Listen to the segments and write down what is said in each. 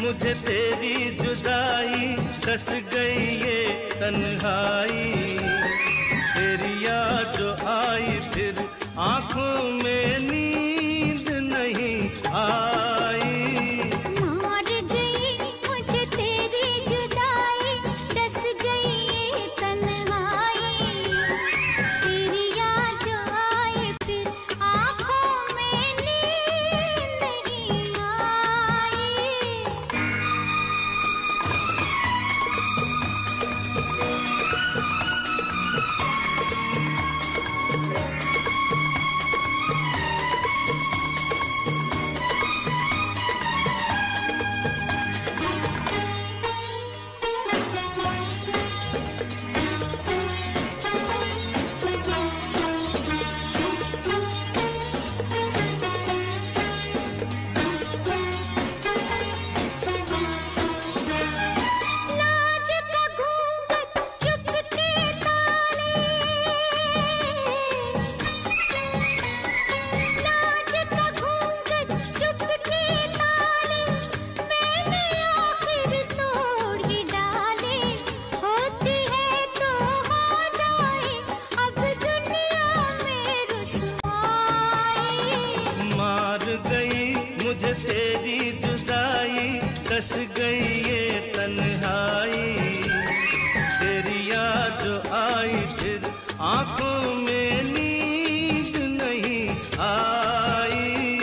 मुझे तेरी जुदाई, कस गई ये तन्हाई। तेरी याद जो आई फिर आंखों में नींद नहीं आई। मार गई मुझे तेरी जुदाई, कस गई ये तन्हाई। तेरी याद जो आई फिर आंखों में नींद नहीं आई। लाज का घूंघट चुपके ताले, लाज का घूंघट चुपके ताले, मैंने आखिर तोड़ ही डाले। होती है तो हो जाए अब दुनिया में रुसवाई। मार गई मुझे तेरी जुदाई, कस गई ये तन्हाई। तेरी याद जो आई फिर आंखों में नींद नहीं आई।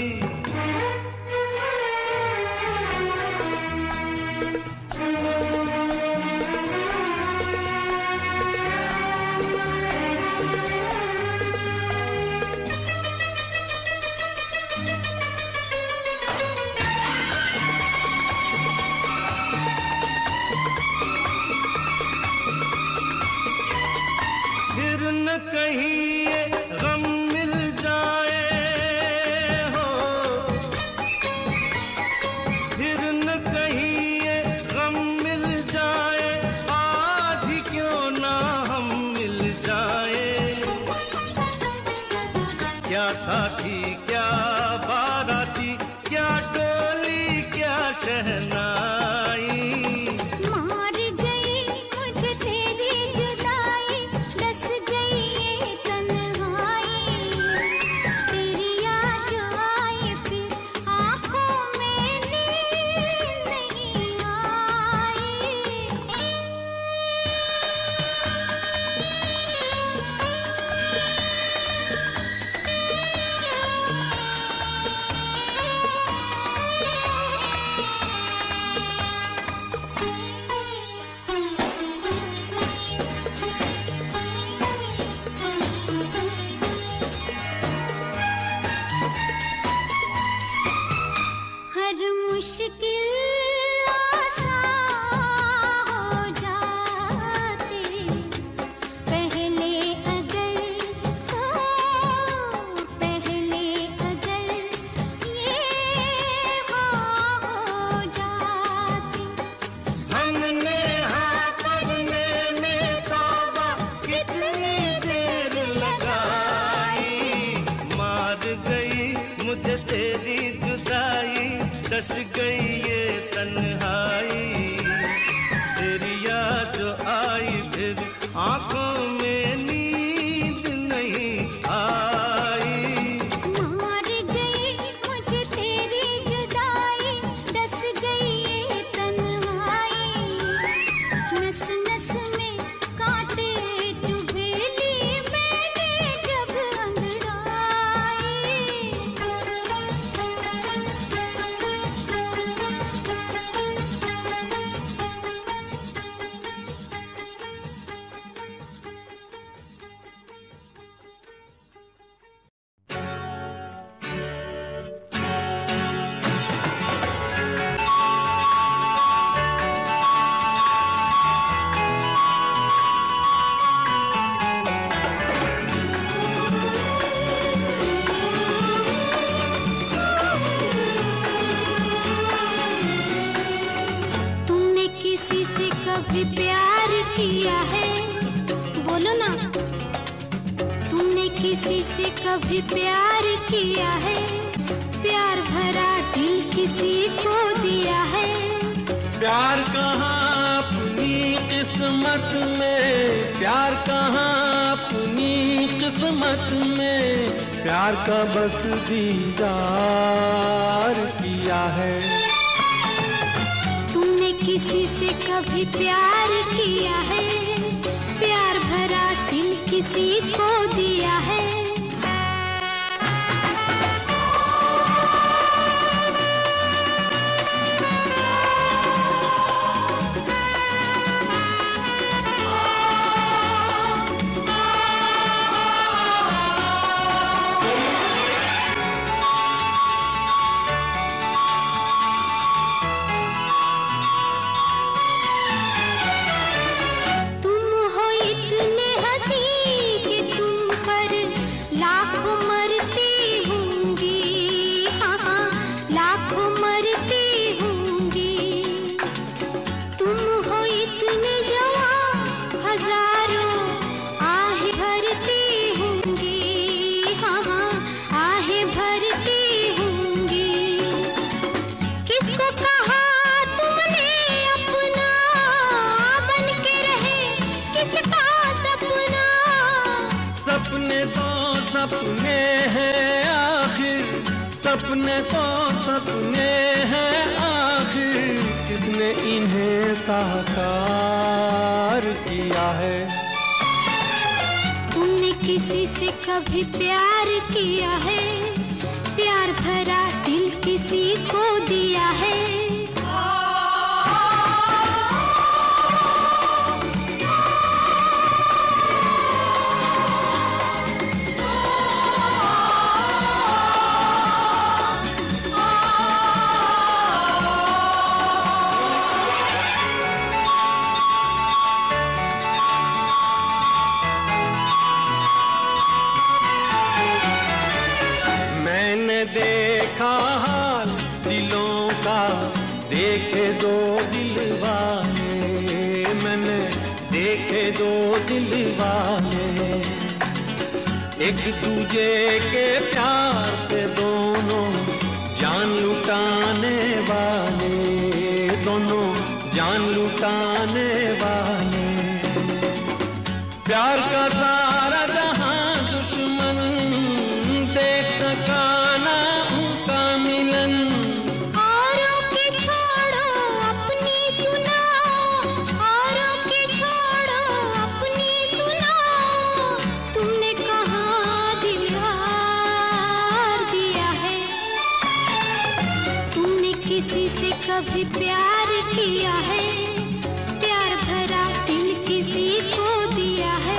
फिर न कहीं ये गम मिल जाए हो, फिर न कहीं ये गम मिल जाए। आज ही क्यों ना हम मिल जाए। क्या साथी क्या बाराती, क्या डोली क्या शहनाई। मार गई मुझे तेरी जुदाई, डस गई ये तन्हाई। तेरी याद जो आई फिर आंखों में नींद नहीं आई। हर मुश्किल आसान हो जाती, पहले अगर ये हो जाती। हमने हाँ पढ़ने में तौबा कितनी देर लगाई। मार गई मुझे तेरी जुदाई, कस गई ये तन्हाई। तेरी याद जो आई फिर आंखों में नींद नहीं आई। मार गई मुझे तेरी जुदाई, डस गई ये तन्हाई। नस नस में कांटे चुभेली मैंने जब कभी प्यार किया है? बोलो ना, तुमने किसी से कभी प्यार किया है? प्यार भरा दिल किसी को दिया है? प्यार कहाँ अपनी किस्मत में, प्यार कहाँ अपनी किस्मत में, प्यार का बस दीदार किया है। तुमने किसी से कभी प्यार किया है? प्यार भरा दिल किसी को दिया है? सपने हैं आखिर, सपने तो सपने हैं आखिर, किसने इन्हें साकार किया है। तुमने किसी से कभी प्यार किया है? प्यार भरा दिल किसी को दिया है? देखा हाल दिलों का, देखे दो दिल वाले, मैंने देखे दो दिल वाले, एक दूजे के प्यार पे दोनों जान लुटाने वाले, दोनों जान लुटाने वाले। प्यार का सारा जहां दुश्मन देख सका ना उनका मिलन। औरों के छोड़ो अपनी सुनाओ, औरों के छोड़ो अपनी सुनाओ, तुमने कहाँ दिल हार दिया है? तुमने किसी से कभी प्यार किया है? प्यार भरा दिल किसी को दिया है?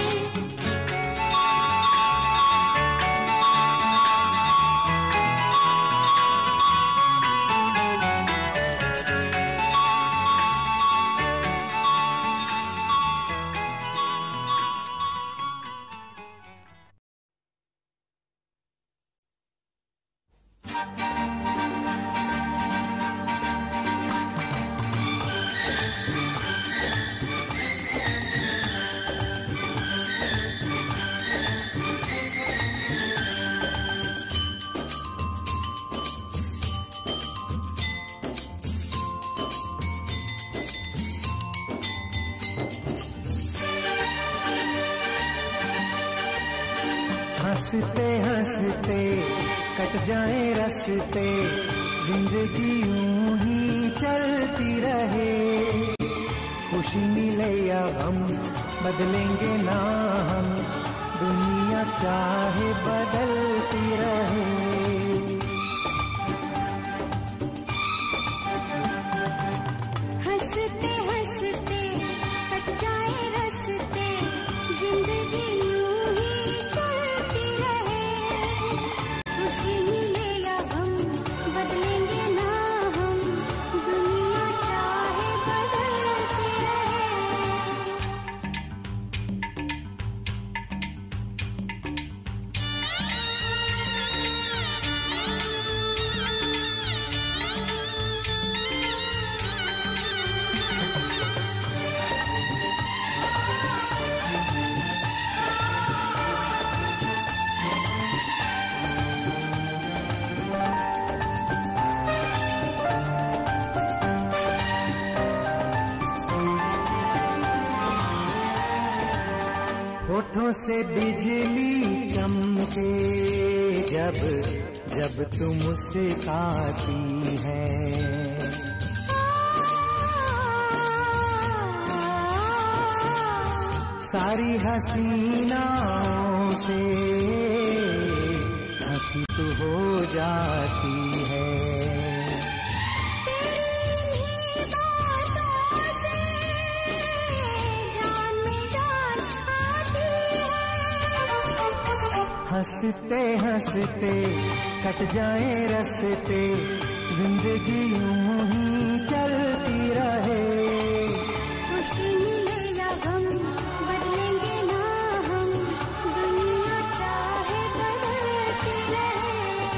हंसते हंसते कट जाए रस्ते, जिंदगी यूं ही चलती रहे, खुशी मिले या गम बदलेंगे ना हम, दुनिया चाहे बदलती रहे। हंसते हंसते कट जाए रस्ते, जिंदगी यूं ही चलती रहे, खुशी मिले या गम बदलेंगे ना हम, दुनिया चाहे बदलती रहे। आंखों से बिजली चमके जब जब तुम मुस्कुराती है। सारी हसीनाओं से हंसी तो हो जाती है। हंसते हंसते कट जाए रस्ते, जिंदगी यूं ही चलती रहे। खुशी मिले या गम बदलेंगे ना हम, दुनिया चाहे बदलती रहे।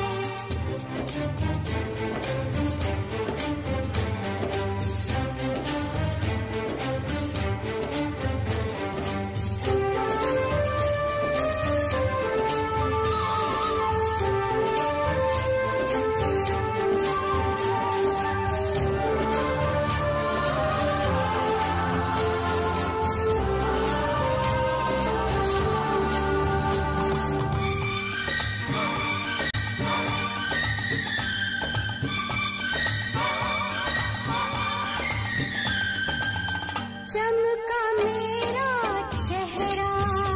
चमका मेरा चेहरा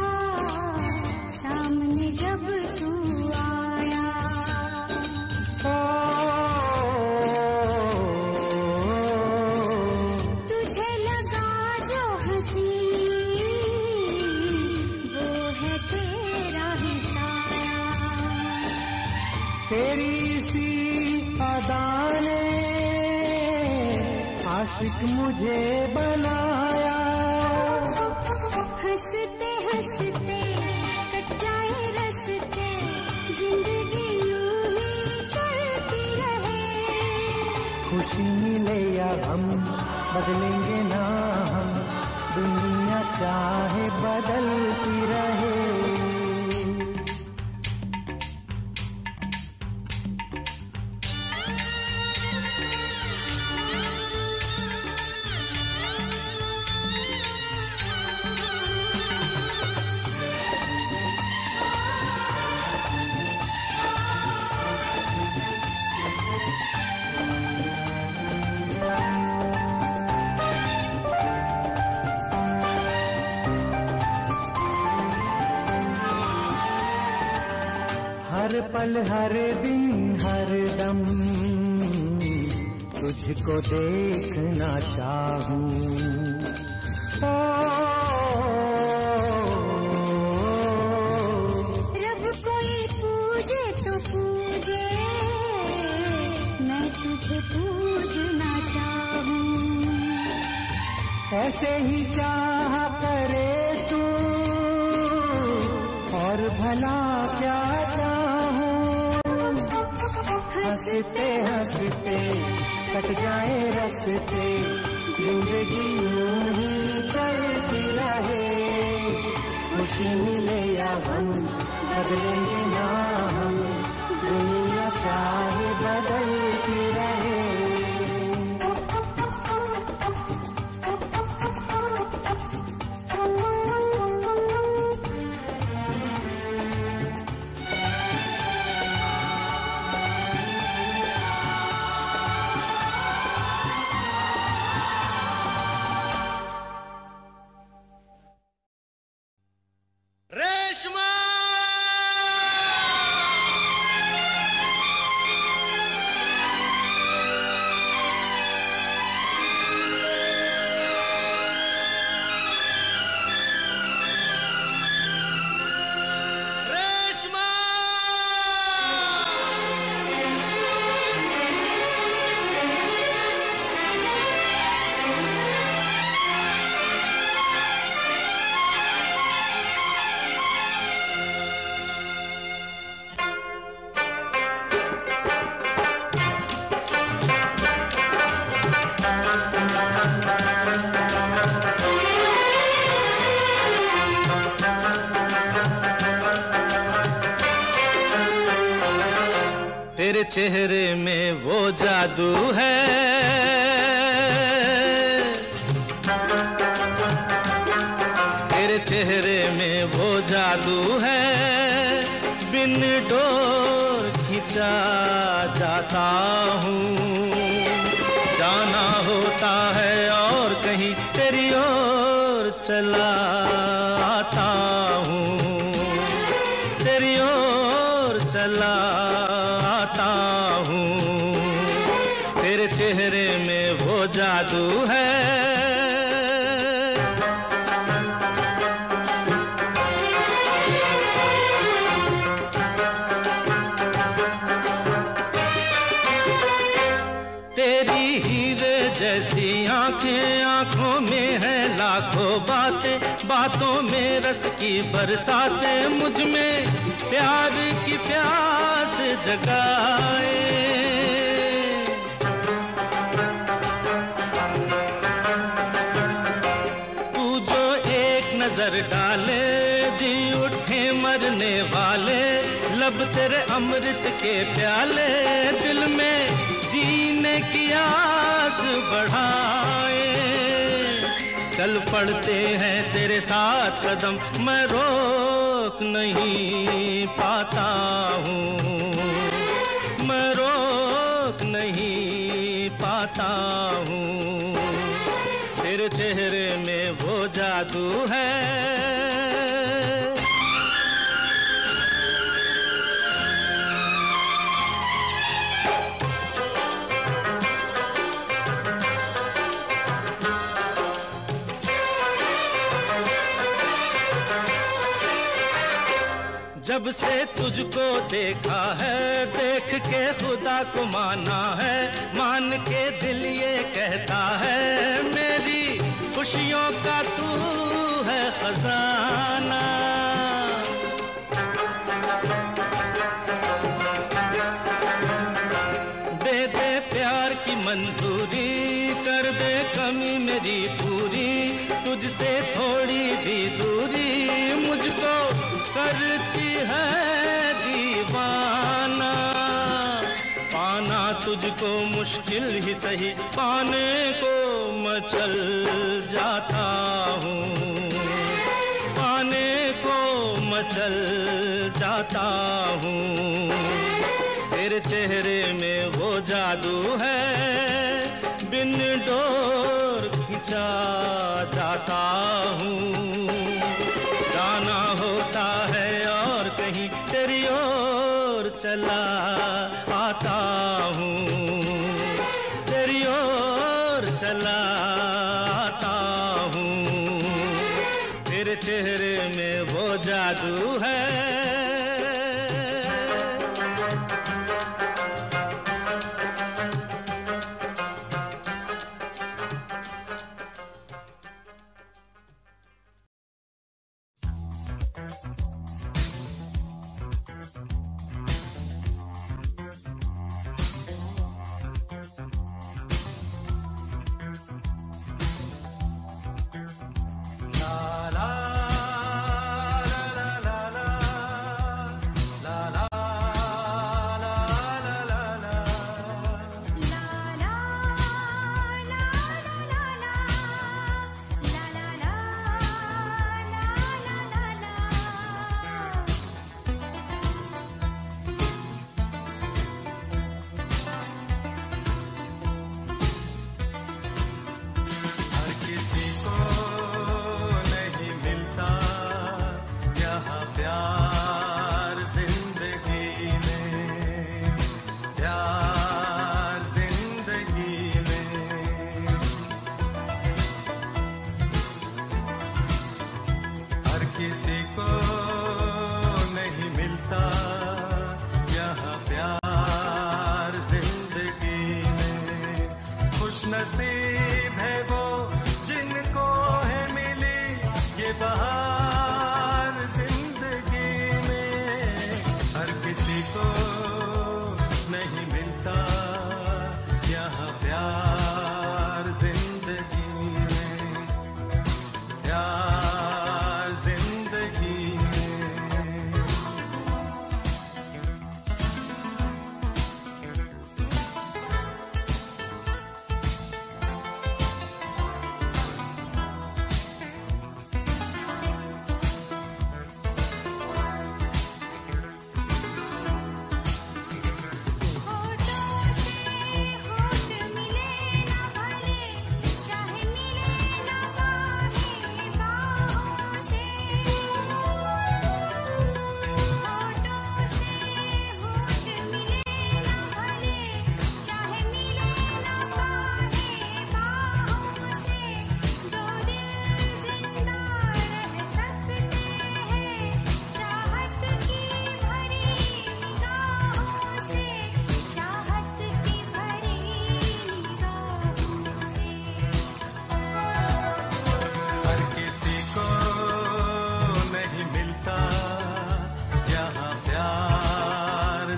सामने जब तू आया, तुझे लगा जो हंसी वो है तेरा ही साया। तेरी सी अदा ने आशिक मुझे बनाया। हंसते हंसते कट जाए रस्ते, जिंदगी यूं ही चलती रहे। खुशी मिले या गम बदलेंगे ना हम, दुनिया चाहे बदलती रहे। हर पल हर दिन हर दम तुझको देखना चाहूं। रब कोई पूजे तो पूजे, मैं तुझे पूजना चाहूं। ऐसे ही चाह करे तू और भला क्या चाहूं। हंसते हंसते कट जाए रस्ते, जिंदगी यूं ही चलती रहे। खुशी मिले या गम बदलेंगे ना हम, दुनिया चाहे बदलती रहे। तेरे चेहरे में वो जादू है, तेरे चेहरे में में वो जादू है, बिन डोर खिंचा जाता हूँ। जाना होता है और कहीं तेरी ओर चला आता हूँ, तेरी ओर चला आता हूँ। तेरे चेहरे में वो जादू है। तेरी हीरे जैसी आंखें, आंखों में है लाखों बातें, बातों में रस की बरसातें, मुझ में प्यार की प्यास जगाए। तू जो एक नजर डाले, जी उठे मरने वाले, लब तेरे अमृत के प्याले, दिल में जीने की आस बढ़ाए। चल पड़ते हैं तेरे साथ कदम, मैं रोक नहीं पाता हूँ, मैं रोक नहीं पाता हूँ। तेरे चेहरे में वो जादू है। जब से तुझको देखा है, देख के खुदा को माना है, मान के दिल ये कहता है, मेरी खुशियों का तू है खजाना। दे दे प्यार की मंजूरी, कर दे कमी मेरी पूरी, तुझसे थोड़ी भी दूरी मुझको करती है दीवाना। पाना तुझको मुश्किल ही सही, पाने को मचल जाता हूँ, पाने को मचल जाता हूँ। तेरे चेहरे में वो जादू है, बिन डोर खिंचा जाता हूँ। जाना होता है और कहीं तेरी ओर चला आता हूँ, तेरी ओर चला आता हूँ। तेरे चेहरे में वो जादू है।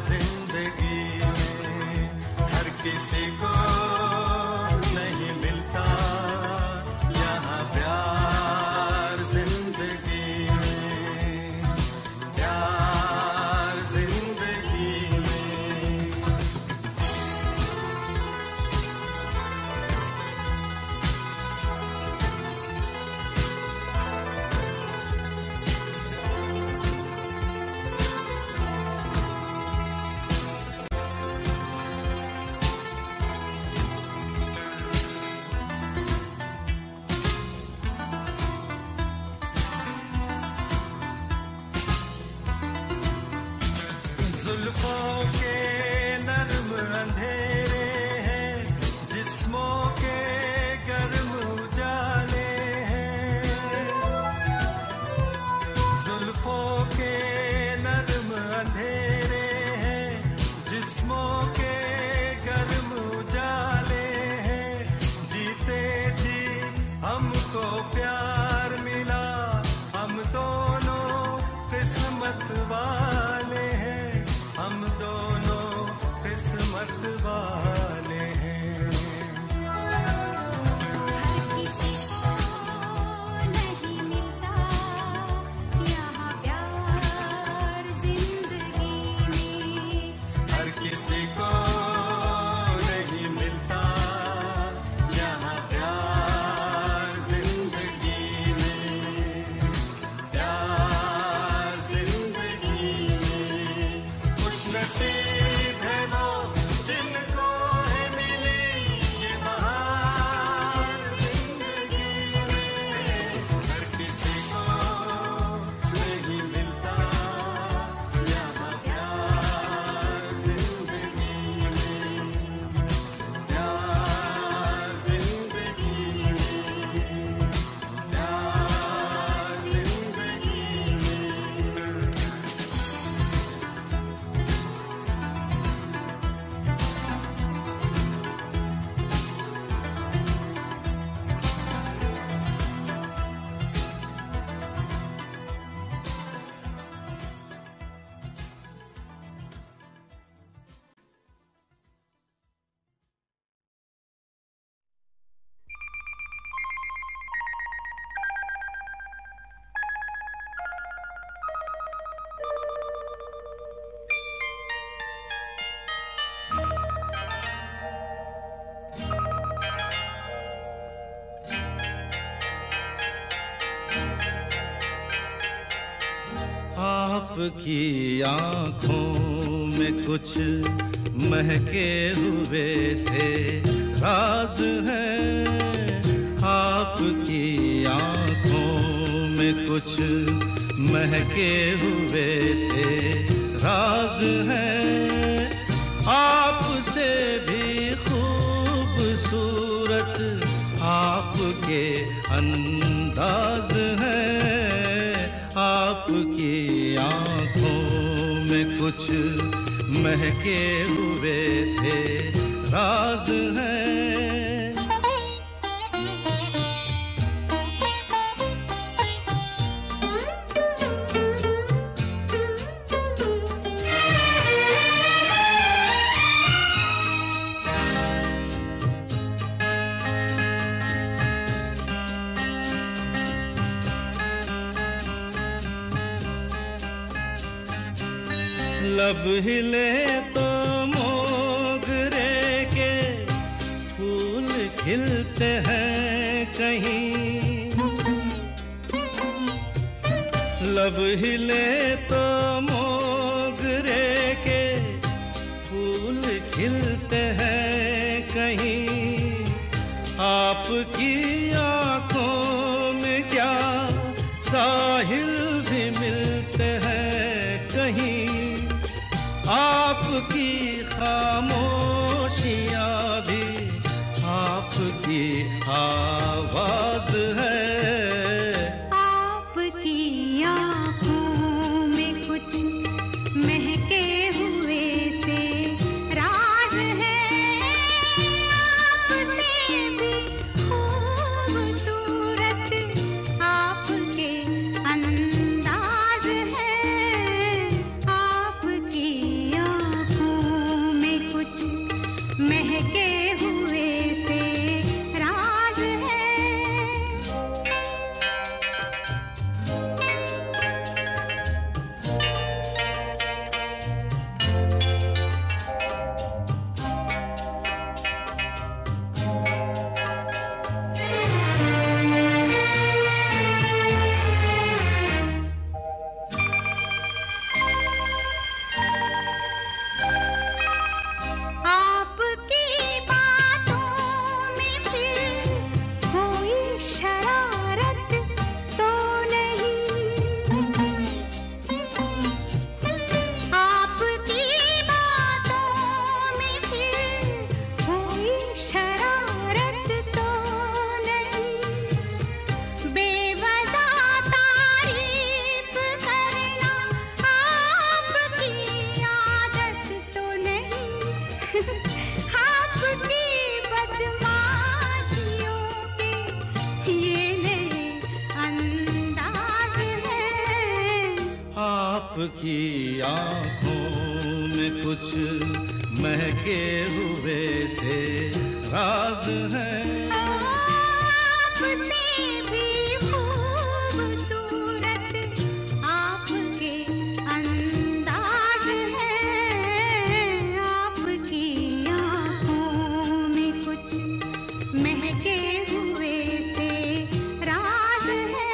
जिंदगी में हर किसी को नहीं मिलता यहाँ प्यार जिंदगी में, प्यार जिंदगी में। जुल्फों के नर्म अंधेरे हैं, जिस्मों के गर्म उजाले हैं। जुल्फों के नर्म अंधेरे हैं, जिस्मों के गर्म उजाले हैं। जीते जी हमको प्यार मिला, हम दोनों किस्मत वाले हैं, हम दोनों किस्मत वाले हैं। किसी को नहीं मिलता यहाँ प्यार जिंदगी में, हर किसी को नहीं मिलता यहाँ प्यार जिंदगी में, प्यार जिंदगी में। खुश नसीब है वो जिनको है मिली ये बहार जिंदगी में, हर किसी को नहीं मिलता यहाँ प्यार जिंदगी में, प्यार जिंदगी में, प्यार जिंदगी में। आपकी आँखों में कुछ महके हुए से राज है, आपकी आँखों में कुछ महके हुए से राज है। आपसे भी खूबसूरत आपके अंदाज है, आपकी आँखों में कुछ महके हुए से राज है। लब हिले तो मोगरे के फूल खिलते हैं कहीं, लब हिले तो मोगरे के फूल खिलते हैं कहीं। आपकी आँखों में क्या साहिल भी मिलते हैं कहीं, आपकी खामोशियाँ भी आपकी आवाज है। आपकी आँखों में कुछ महके हुए से राज है, आपसे भी खूबसूरत आपके अंदाज है, आपकी आँखों आपकी बदमाशियों के ये नए अंदाज हैं। आपकी आंखों में कुछ महके हुए से राज है। आपसे भी खूबसूरत आपके अंदाज हैं। आपकी आंखों में कुछ महके हुए से राज है।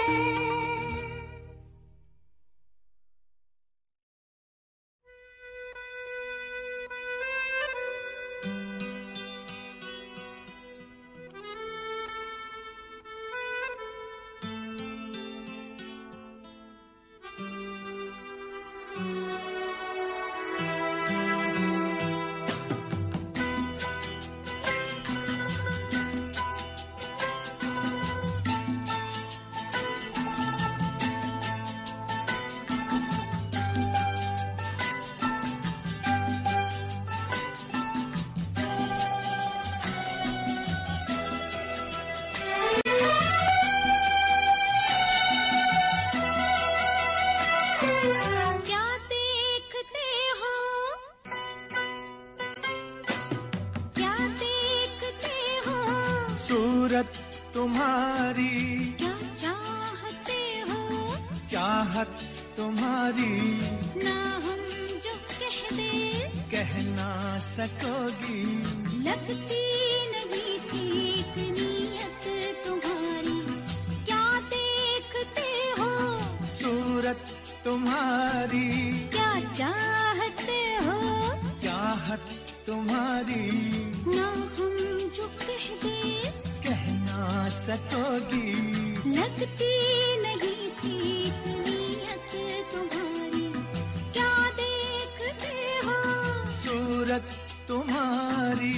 सूरत तुम्हारी क्या चाहते हो? चाहत तुम्हारी ना हम जो कह दे कह ना सकोगी। लगती नहीं ठीक नीयत तुम्हारी। क्या देखते हो? सूरत तुम्हारी क्या चाहते हो? चाहत तुम्हारी ना हम जो कह दे कह ना सकोगी। लगती नहीं ठीक नीयत तुम्हारी। क्या देखते हो? सूरत तुम्हारी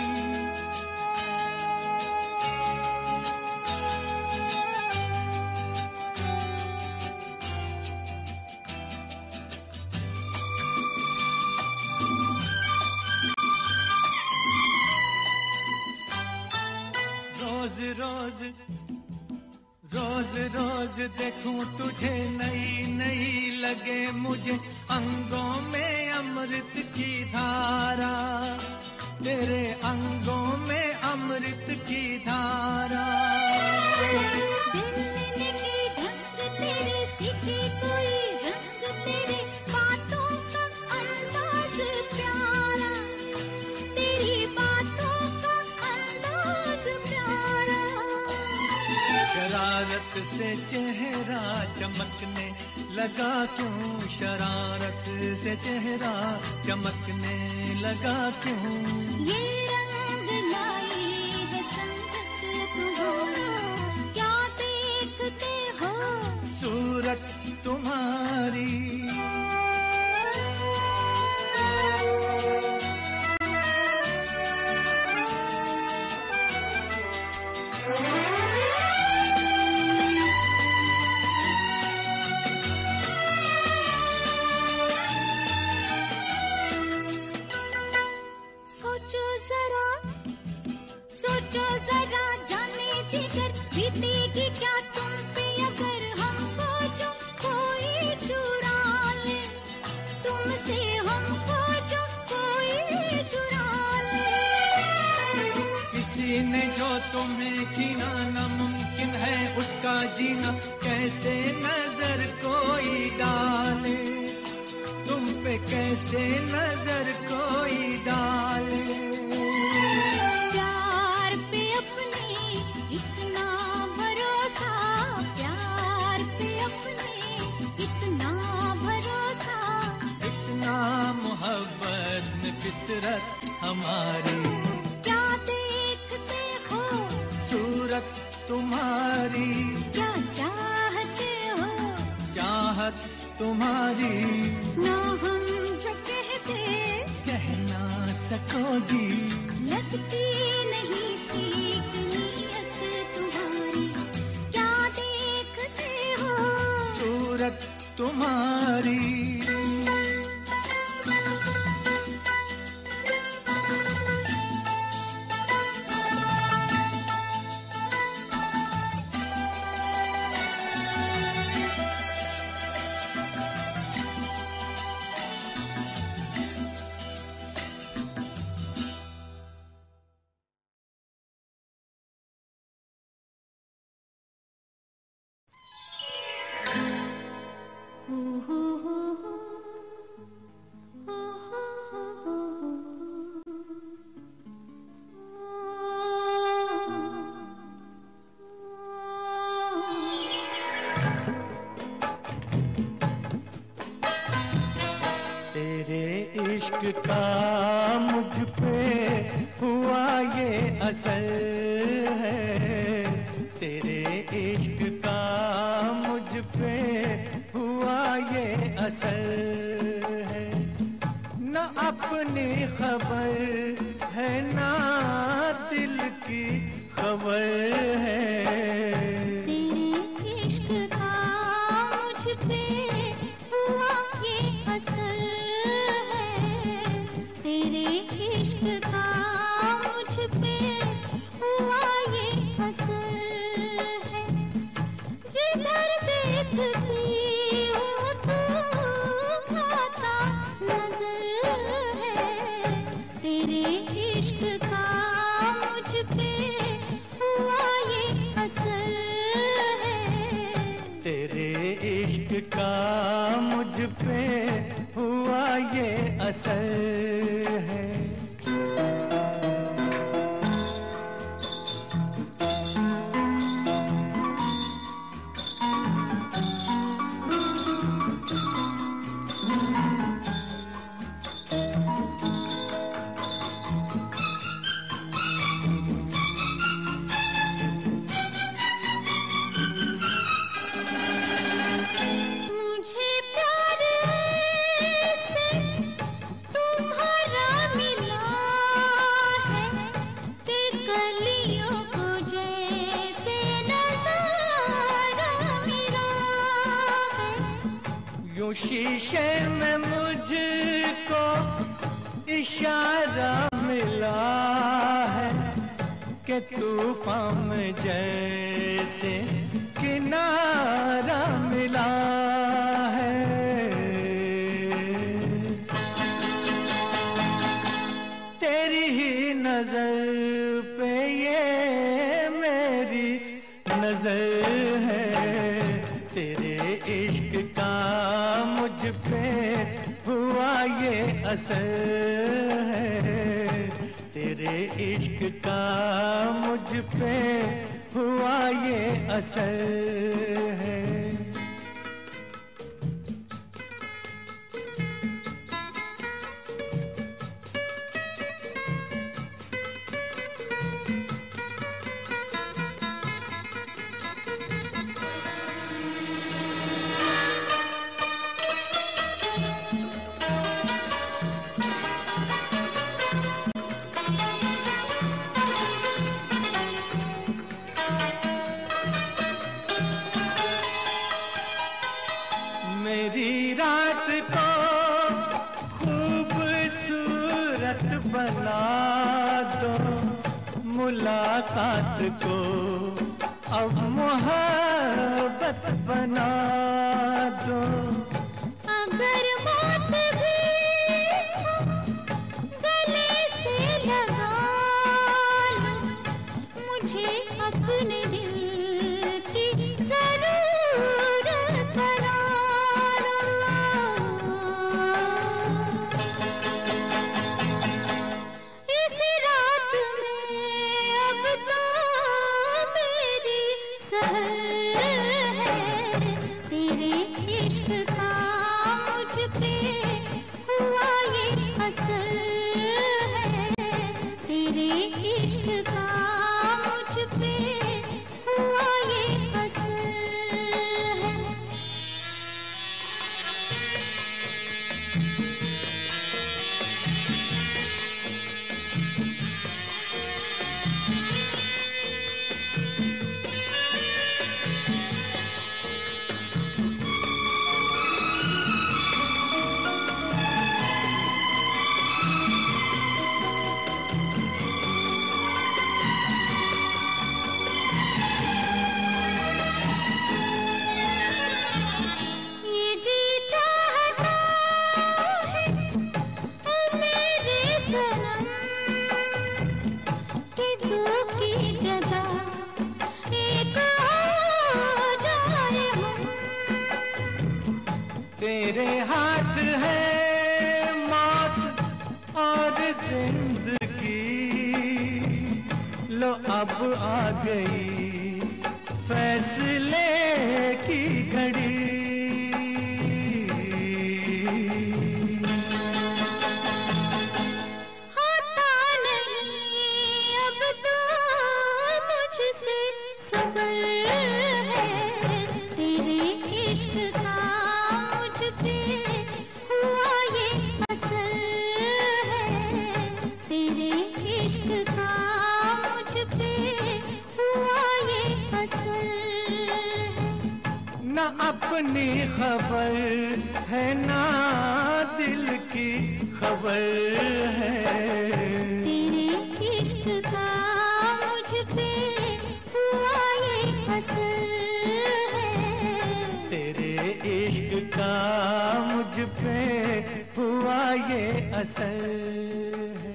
रोज रोज रोज रोज देखूं तुझे नई नई लगे मुझे अंगों में अमृत की धारा। तेरे अंगों में अमृत की धारा। दिल के ढंग तेरे सीखे कोई रंग तेरे बातों का अंदाज प्यारा। तेरी बातों का अंदाज प्यारा। शरारत से चेहरा चमकने लगा क्यों? शरारत से चेहरा चमकने लगा क्यों? ये रंग लाई है संगत तुम्हारी। क्या देखते हो? सूरत तुम्हारी सोचो जरा जाने जिगर बीतेगी क्या तुम पे अगर हमको जो कोई चुरा ले। तुमसे हमको जो कोई चुरा ले। किसी ने जो तुम्हें छीना नामुमकिन है उसका जीना। कैसे नजर कोई डाले तुम पे, कैसे नजर कोई डाले। प्यार पे अपने इतना भरोसा। प्यार पे अपने इतना भरोसा। इतना मोहब्बत में फितरत हमारी। क्या देखते हो? सूरत तुम्हारी क्या चाहते हो? चाहत तुम्हारी ना हम जो कहते कह ना सकोगी। लगती नहीं ठीक नीयत तुम्हारी। क्या देखते हो? सूरत तुम्हारी इश्क का मुझ पे हुआ ये असर है, तेरे इश्क का मुझ पे हुआ ये असर है। न अपनी खबर है ना दिल की खबर है, तेरे इश्क का मुझ पे हुआ ये असर है, तेरे इश्क का मुझ पे हुआ ये असर है। जिधर देखती हूँ तू आता नजर है, तेरे इश्क का मुझ पे हुआ ये असर है, तेरे इश्क का मुझ पे हुआ ये असर है। मुझे प्यार से तुम्हारा मिला है कि कलियों को जैसे नजारा मिला है। यूं शीशे में मुझको इशारा मिला है कि तूफान में जैसे किनारा मिला है। तेरी ही नजर पे ये मेरी नजर है, तेरे इश्क का मुझ पे हुआ ये असर है, तेरे इश्क का मुझ पे हुआ ये असर है। मेरी रात को खूबसूरत बना दो, मुलाकात को अब मोहब्बत बना दो। अगर मौत भी हो गले से लगा लो, मुझे अपने दिल की जरूरत बना लो। इस रात में अब तो मेरी सहर है, तेरे इश्क का मुझ पे हुआ ये असर है, तेरे इश्क का मुझ पे हुआ ये असर है। ये जी चाहता है ओ मेरे सनम कि दो की जगह एक हो जाए हम। तेरे हाथ है मौत और जिंदगी, लो अब आ गई फैसले की घड़ी। अपनी खबर है ना दिल की खबर है। तेरे इश्क का मुझ पे हुआ ये असर है। तेरे इश्क का मुझ पे हुआ ये असर है।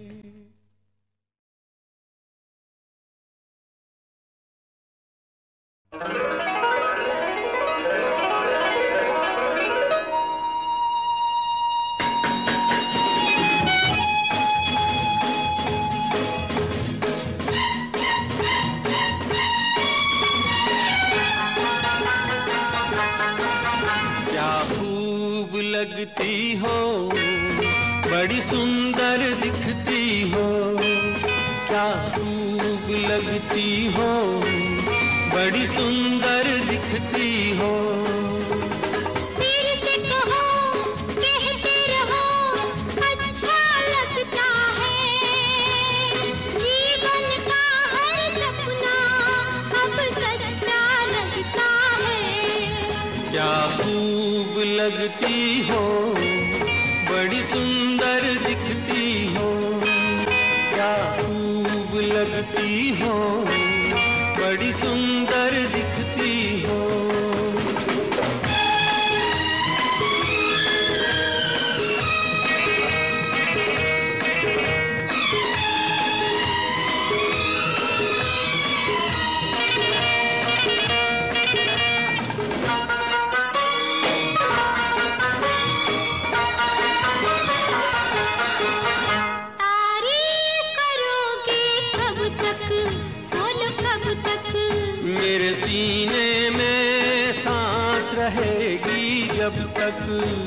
लगती हो, बड़ी सुंदर दिखती हो, क्या खूब लगती हो, बड़ी सुंदर दिखती हो। तेरे से कहो कहते रहो अच्छा लगता है, जीवन का हर सपना अब सच्चा लगता है। क्या खूब लगती हो, बड़ी सुंदर दिखती हो, क्या खूब लगती हो, बड़ी सुंदर दिखती हो। मेरे सीने में सांस रहेगी जब तक,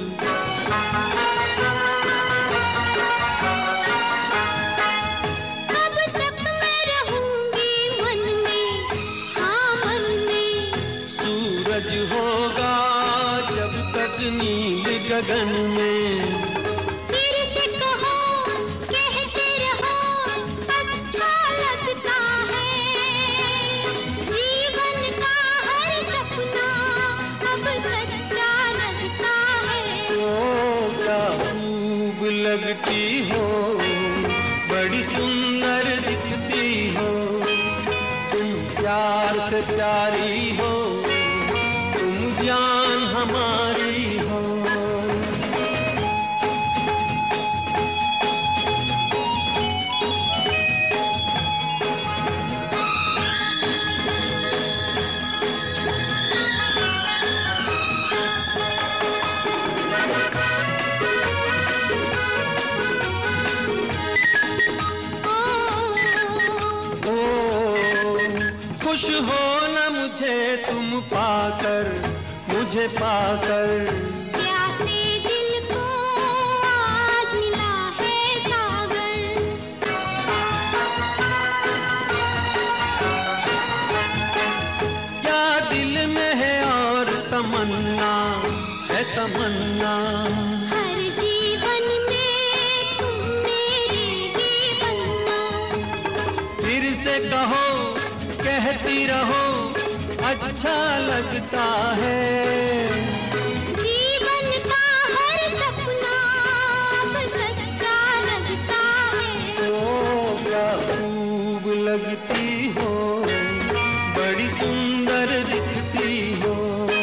तब तक मैं रहूंगी मन में, हाँ मन में। सूरज होगा जब तक नील गगन में। तेरे से कहो कहते रहो अच्छा लगता है, जीवन का हर सपना अब सच्चा लगता है। ओ क्या खूब लगती हो, बड़ी सुंदर दिखती हो, तुम प्यार से प्यारी हो, तुम जान हमारी हो। खुश हो न मुझे तुम पाकर, मुझे पाकर। प्यासे दिल को आज मिला है सागर, क्या दिल में है और तमन्ना है तमन्ना, हर जीवन में तुम मेरे ही बनना। फिर से कहो कहती रहो अच्छा लगता है, जीवन का हर सपना अब सच्चा लगता है। ओ क्या खूब लगती हो, बड़ी सुंदर दिखती हो,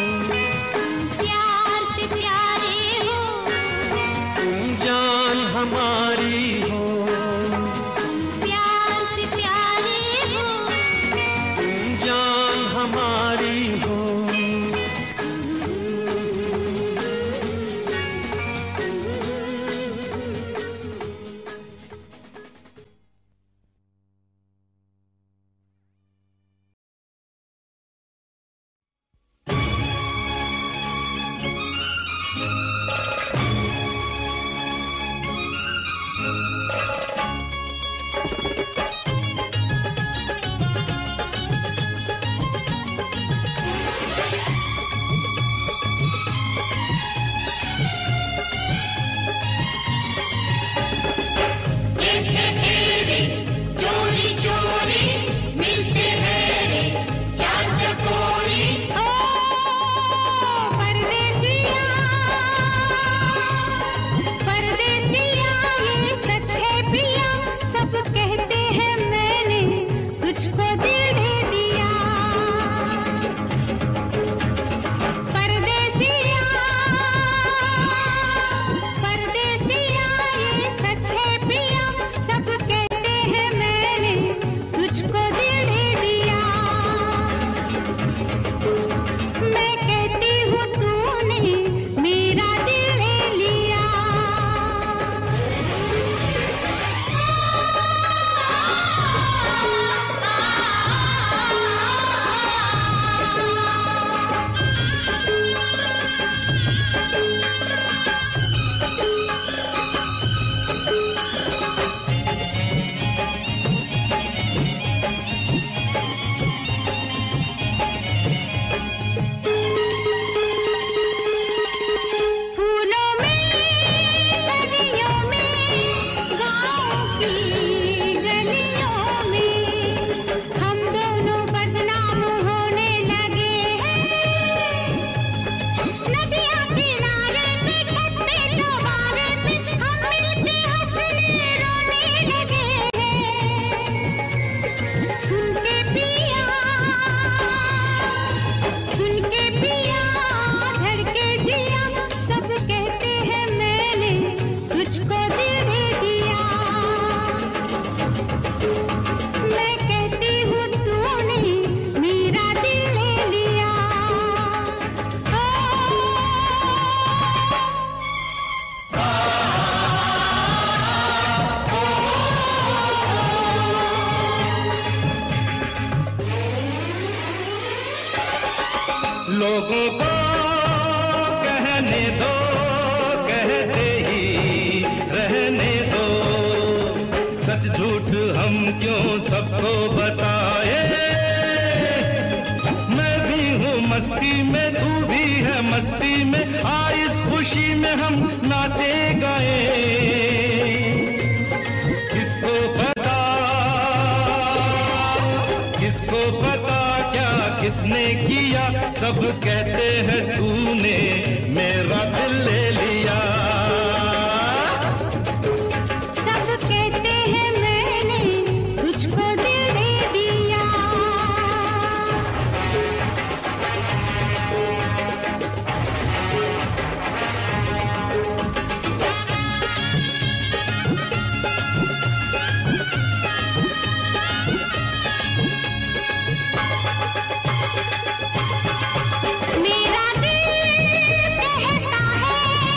प्यार से प्यारे हो, तुम जान हमारी हो। प्यार से प्यारे हो, तुम जान हमारी हो। लोगों को कहने दो, कहते ही रहने दो। सच झूठ हम क्यों सबको बताए, मैं भी हूँ मस्ती में, तू भी है मस्ती में, आ इस खुशी में हम नाचे गाए। किसको पता, किसको पता क्या किसने किया, सब कहते हैं तूने मेरा दिल ले लिया। सब कहते हैं मैंने तुझको दिल दे दिया। मेरा दिल कहता है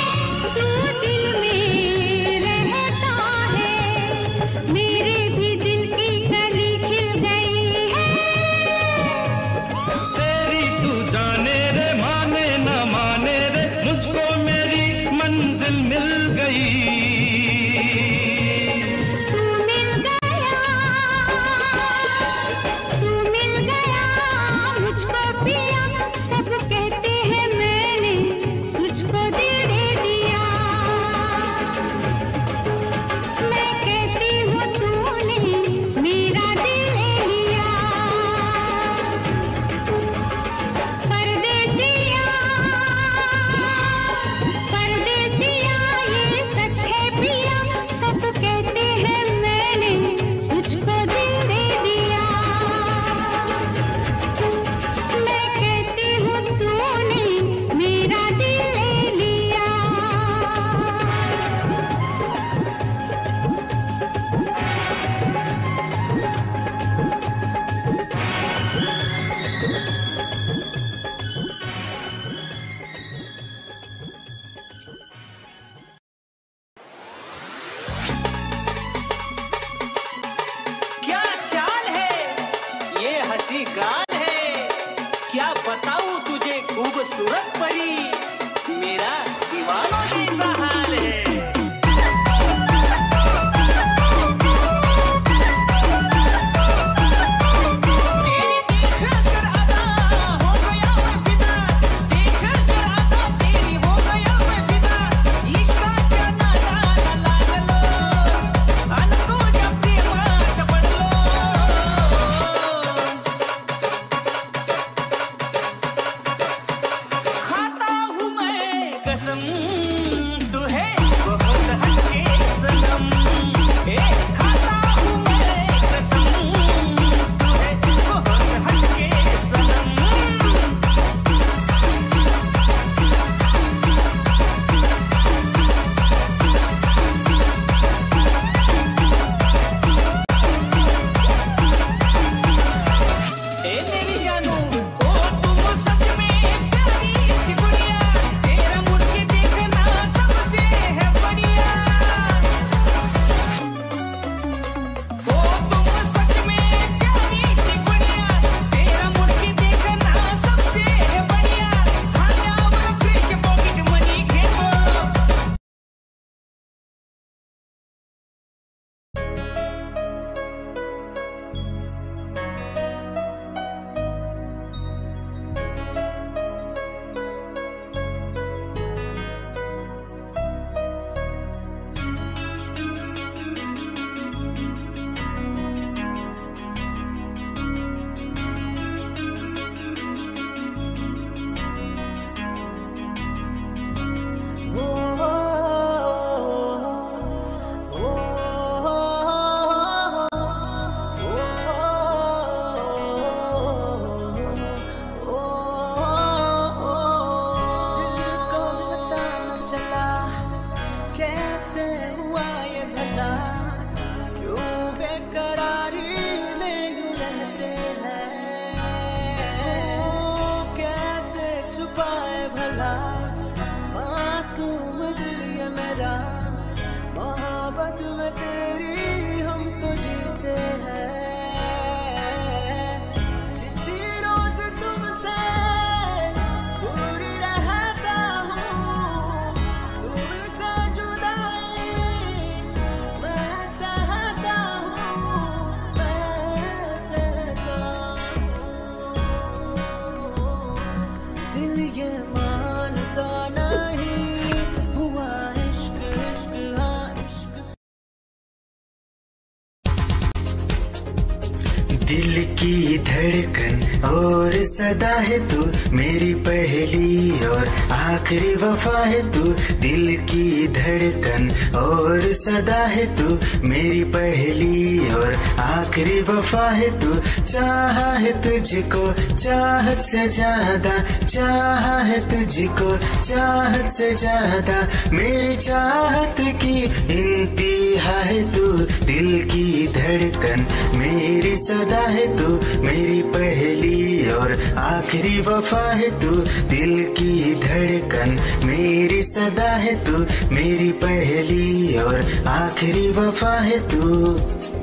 दिल की धड़कन और सदा है तू, मेरी पहली और आखिरी वफा है तू। दिल की धड़कन और सदा है तू, मेरी पहली और आखिरी वफा है तू। चाहा है तुझको चाहत से ज्यादा, चाहा है तुझको चाहत से ज्यादा, मेरी चाहत की इंतहा है तू। दिल की धड़कन मेरी सदा है तू, मेरी पहली और आखिरी वफा है तू। दिल की धड़कन मेरी सदा है तू, मेरी पहली और आखिरी वफा है तू।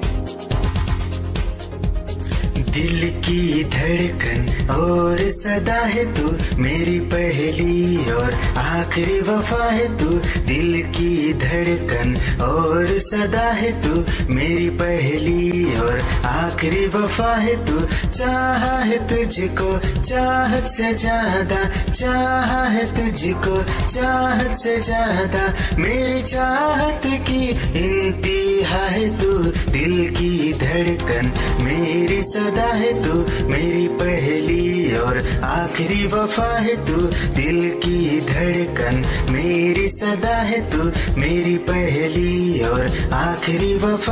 दिल की धड़कन और सदा है तू, मेरी पहली और आखिरी वफा है तू। दिल की धड़कन और सदा है तू, मेरी पहली और आखिरी वफा है तू। चाहा है तुझको चाहत से ज्यादा, चाहा है तुझको चाहत से ज्यादा, मेरी चाहत की इंतहा है तू। दिल की धड़कन मेरी सदा है तू, मेरी पहली और आखिरी वफा है तू। दिल की धड़कन मेरी सदा है तू, मेरी पहली और आखिरी वफा।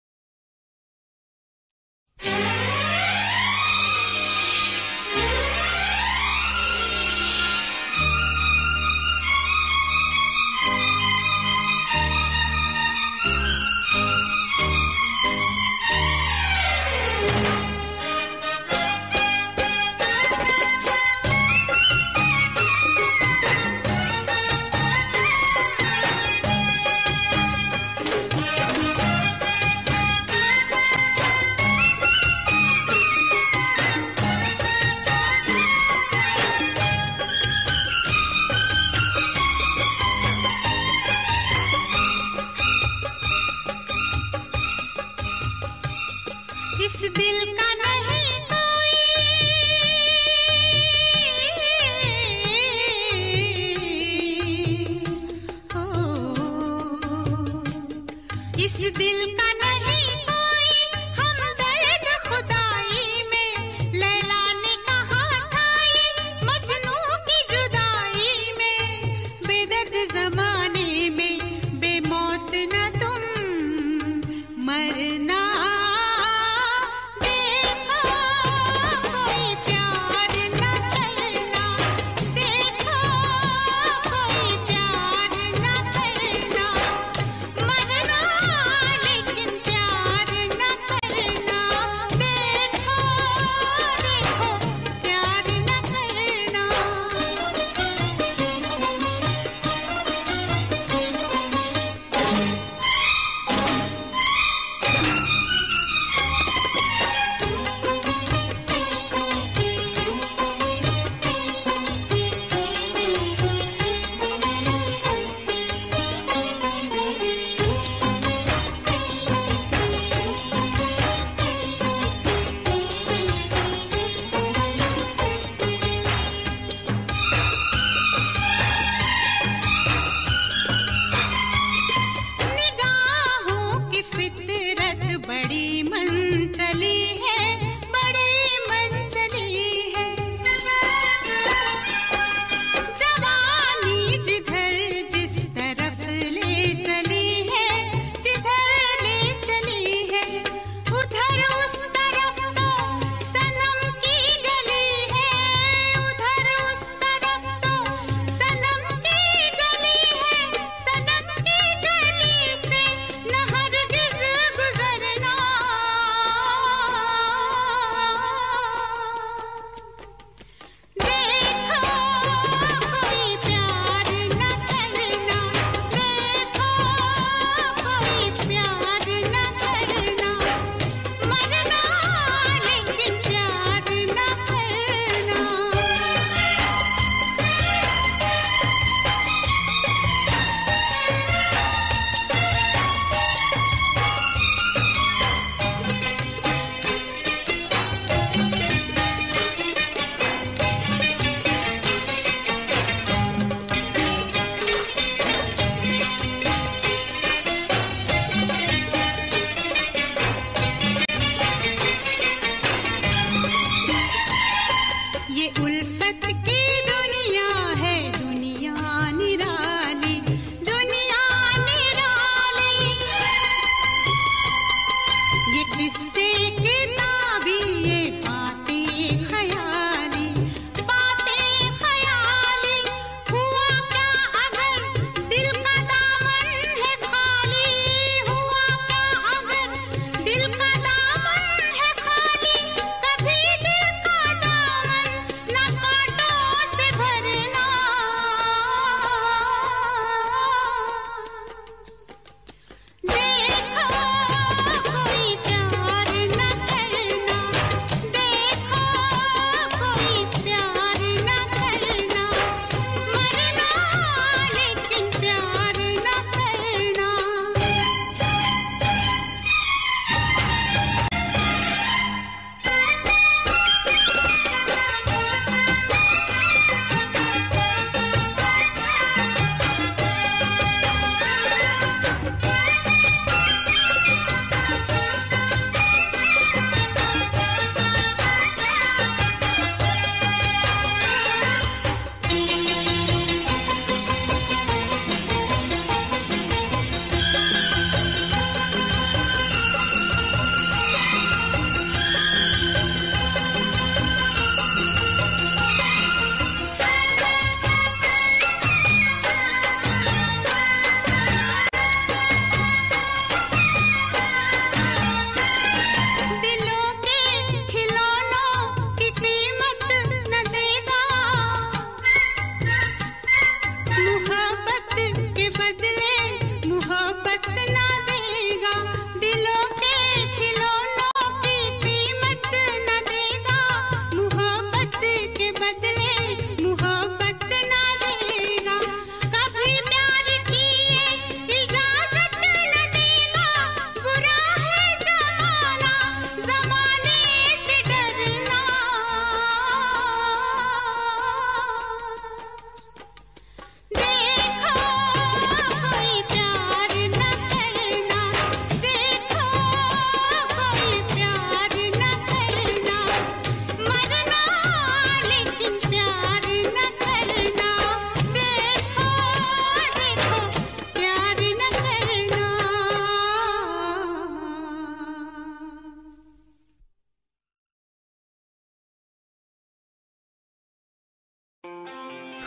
इस दिल का नहीं कोई, इस दिल का नहीं कोई हमदर्द खुदाई में। लैला ने कहा था ये मजनू की जुदाई में, बेदर्द जमाने में बेमौत न तुम मरना।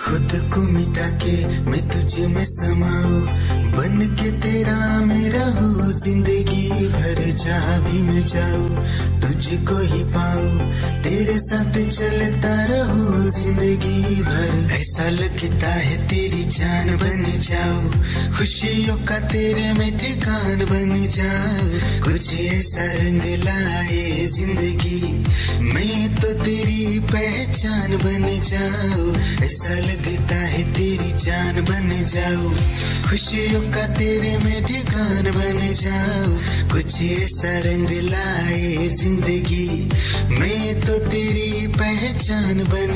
खुद को मिटा के मैं तुझे में समाऊं, बन के तेरा मेरा हो जिंदगी भर। जहाँ भी मैं जाऊं तुझको ही पाऊं, तेरे साथ चलता रहूं जिंदगी भर। ऐसा लगता है तेरी जान बन जाऊं, खुशियों का तेरे में ठिकान बन जाऊं। कुछ ऐसा रंग लाए जिंदगी, मैं तो तेरी पहचान बन जाऊं। ऐसा लगता है तेरी जान बन जाऊं, खुशियों का तेरे में ठिकान बन जाऊं। कुछ ऐसा रंग लाए जिंदगी, मैं तो तेरी पहचान बन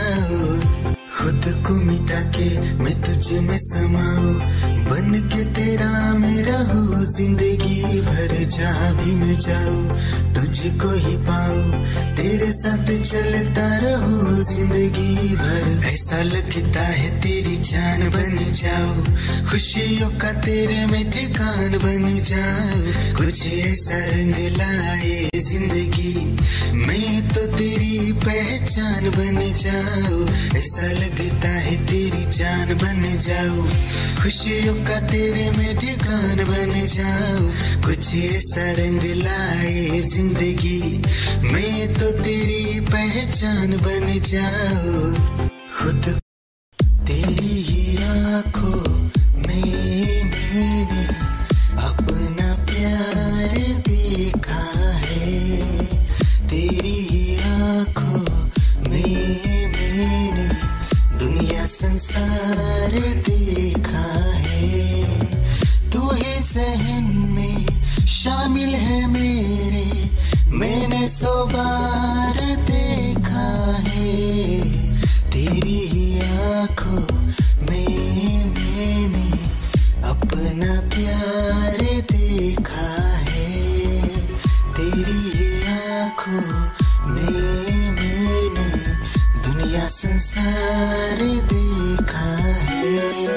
जाऊं। खुद को मिटा के मैं तुझे में समाऊं, बन के तेरा मेरा हो जिंदगी भर। जहाँ भी मैं जाऊं तुझको ही पाऊं, तेरे साथ चलता रहूं जिंदगी भर। ऐसा लगता है तेरी जान बन जाऊं, खुशियों का तेरे में ठिकान बन जाऊं। कुछ ऐसा रंग लाए जिंदगी, मैं तो तेरी पहचान बन जाऊं। ऐसा लगता है तेरी जान बन जाऊं, खुशियों का तेरे में ठिकान बन जाऊं। कुछ ऐसा रंग लाए जिंदगी, मैं तो तेरी पहचान बन जाऊं। खुद तेरी ही आँखों में मैंने अपना प्यार देखा है, तेरी ही आँखों में मैंने दुनिया संसार देखा है। तू ही ज़हन में शामिल है मेरे, मैंने 100 बार देखा है। तेरी ही आँखों में मैंने अपना प्यार देखा है, तेरी ही आँखों में मैंने दुनिया संसार देखा है।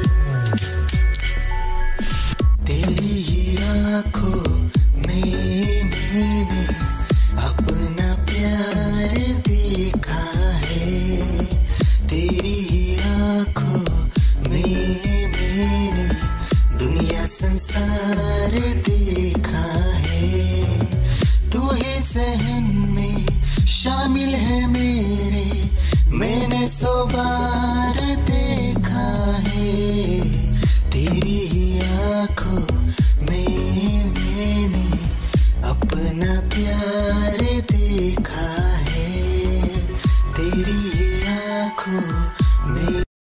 तेरी ही आँखों में मैंने अपना प्यार देखा है, तेरी ही आँखों में मैंने दुनिया संसार देखा है। तू ही ज़हन में शामिल है मेरे, मैंने 100 बार देखा है। तेरी ही आँखों में मैंने अपना प्यार देखा है, तेरी ही आँखों में।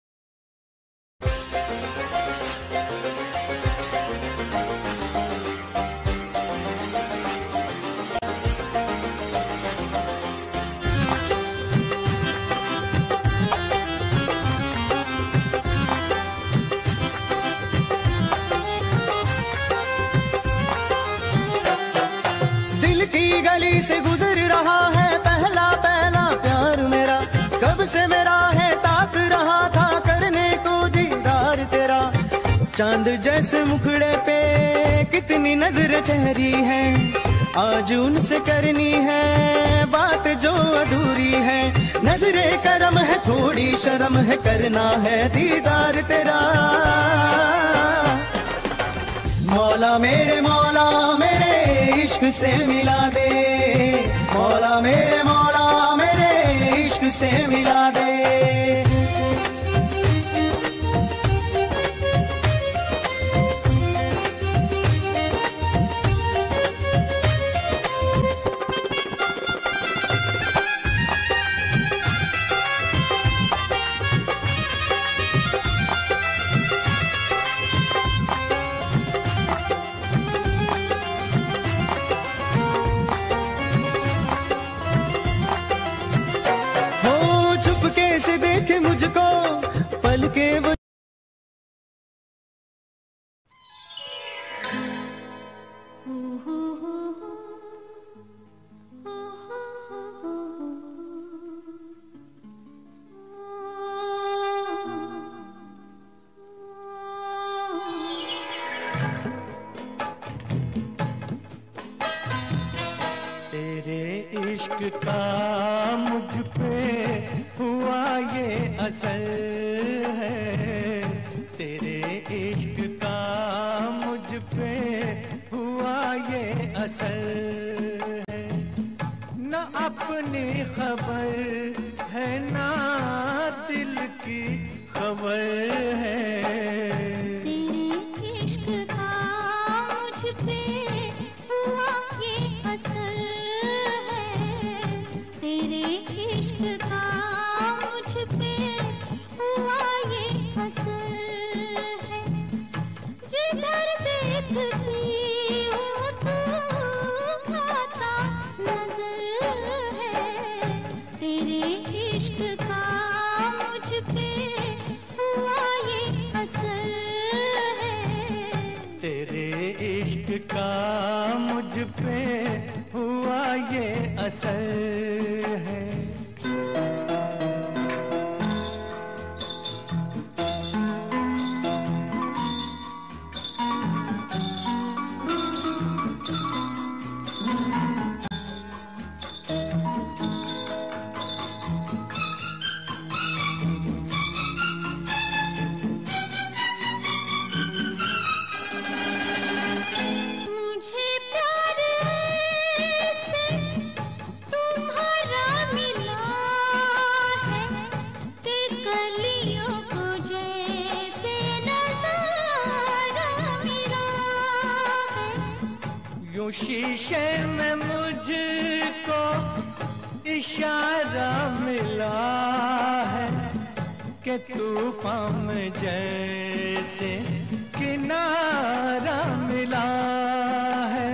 गली से गुजर रहा है पहला पहला प्यार मेरा, कब से मेरा है ताक रहा था करने को दीदार तेरा। चांद जैसे मुखड़े पे कितनी नजर ठहरी है, आज उनसे करनी है बात जो अधूरी है। नजरे करम है थोड़ी शर्म है, करना है दीदार तेरा। मौला मेरे इश्क से मिला दे, मौला मेरे इश्क से मिला दे। से देखे मुझको पल के वो तेरे इश्क का मुझ पे हुआ ये असर है, तेरे इश्क का मुझ पे हुआ ये असर है। न अपनी खबर है ना दिल की खबर है, तेरे इश्क का मुझ पे हुआ ये असर है, तेरे इश्क का मुझ पे हुआ ये असर है। जिधर देखती हूँ तू आता नजर है, तेरे इश्क का मुझ पे हुआ ये असर है, तेरे इश्क का मुझ पे हुआ ये असर है। मुझे प्यार से तुम्हारा मिला है कि कलियों को जैसे नजारा मिला है। यूं शीशे में मुझको इशारा मिला है कि तूफान में जैसे किनारा मिला है।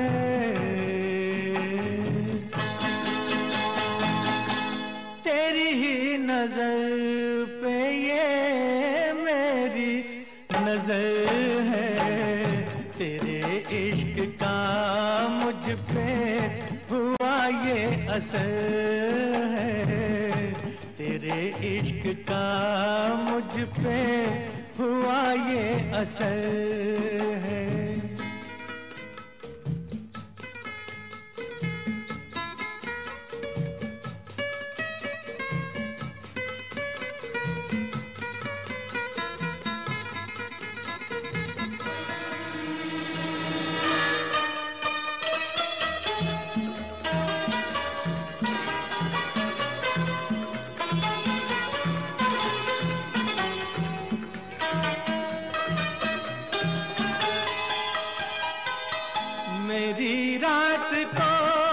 तेरी ही नजर पे ये मेरी नजर है, तेरे इश्क का मुझ पे हुआ ये असर है, तेरे इश्क का मुझ पे हुआ ये असर है। मेरी रात को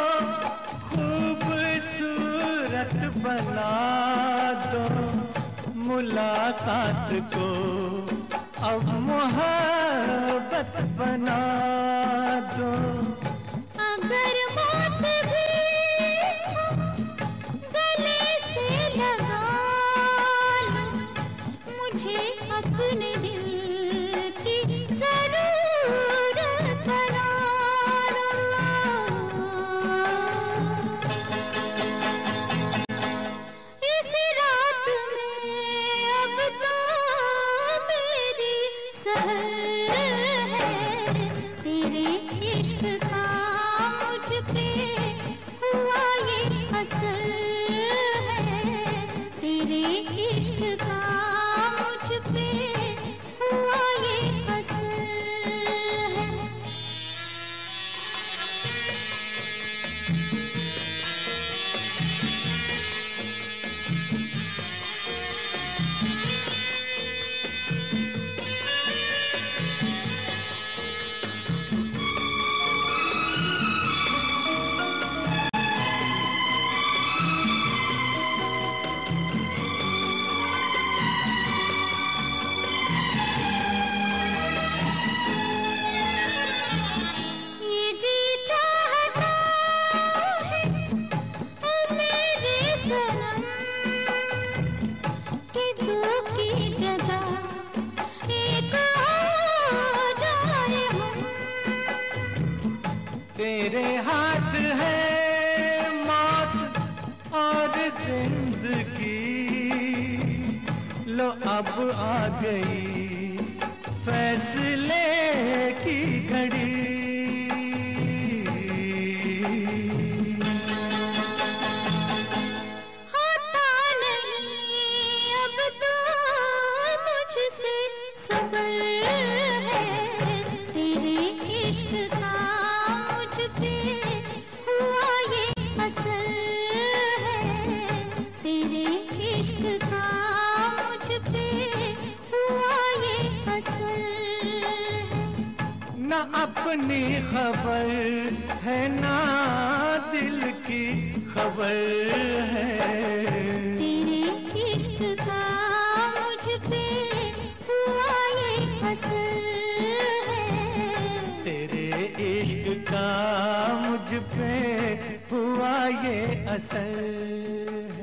खूबसूरत बना दो, मुलाकात को अब मोहब्बत बना दो। अगर मौत भी हो गले से लगा लो, मुझे अपने दिल की जरूरत बना लो। इस रात में अब तो मेरी सहर है, तेरे इश्क का मुझ पे हुआ ये असर है, तेरे इश्क का मुझ पे हुआ ये असर है। ये जी चाहता है ओ मेरे सनम कि दो की जगह एक हो जाए हम। तेरे हाथ है मौत और जिंदगी, लो अब आ गई फैसले की घड़ी। होता नहीं सफर है ना दिल की खबर है। तेरे इश्क का मुझ पे हुआ ये असर है। तेरे इश्क का मुझ पे हुआ ये असर है।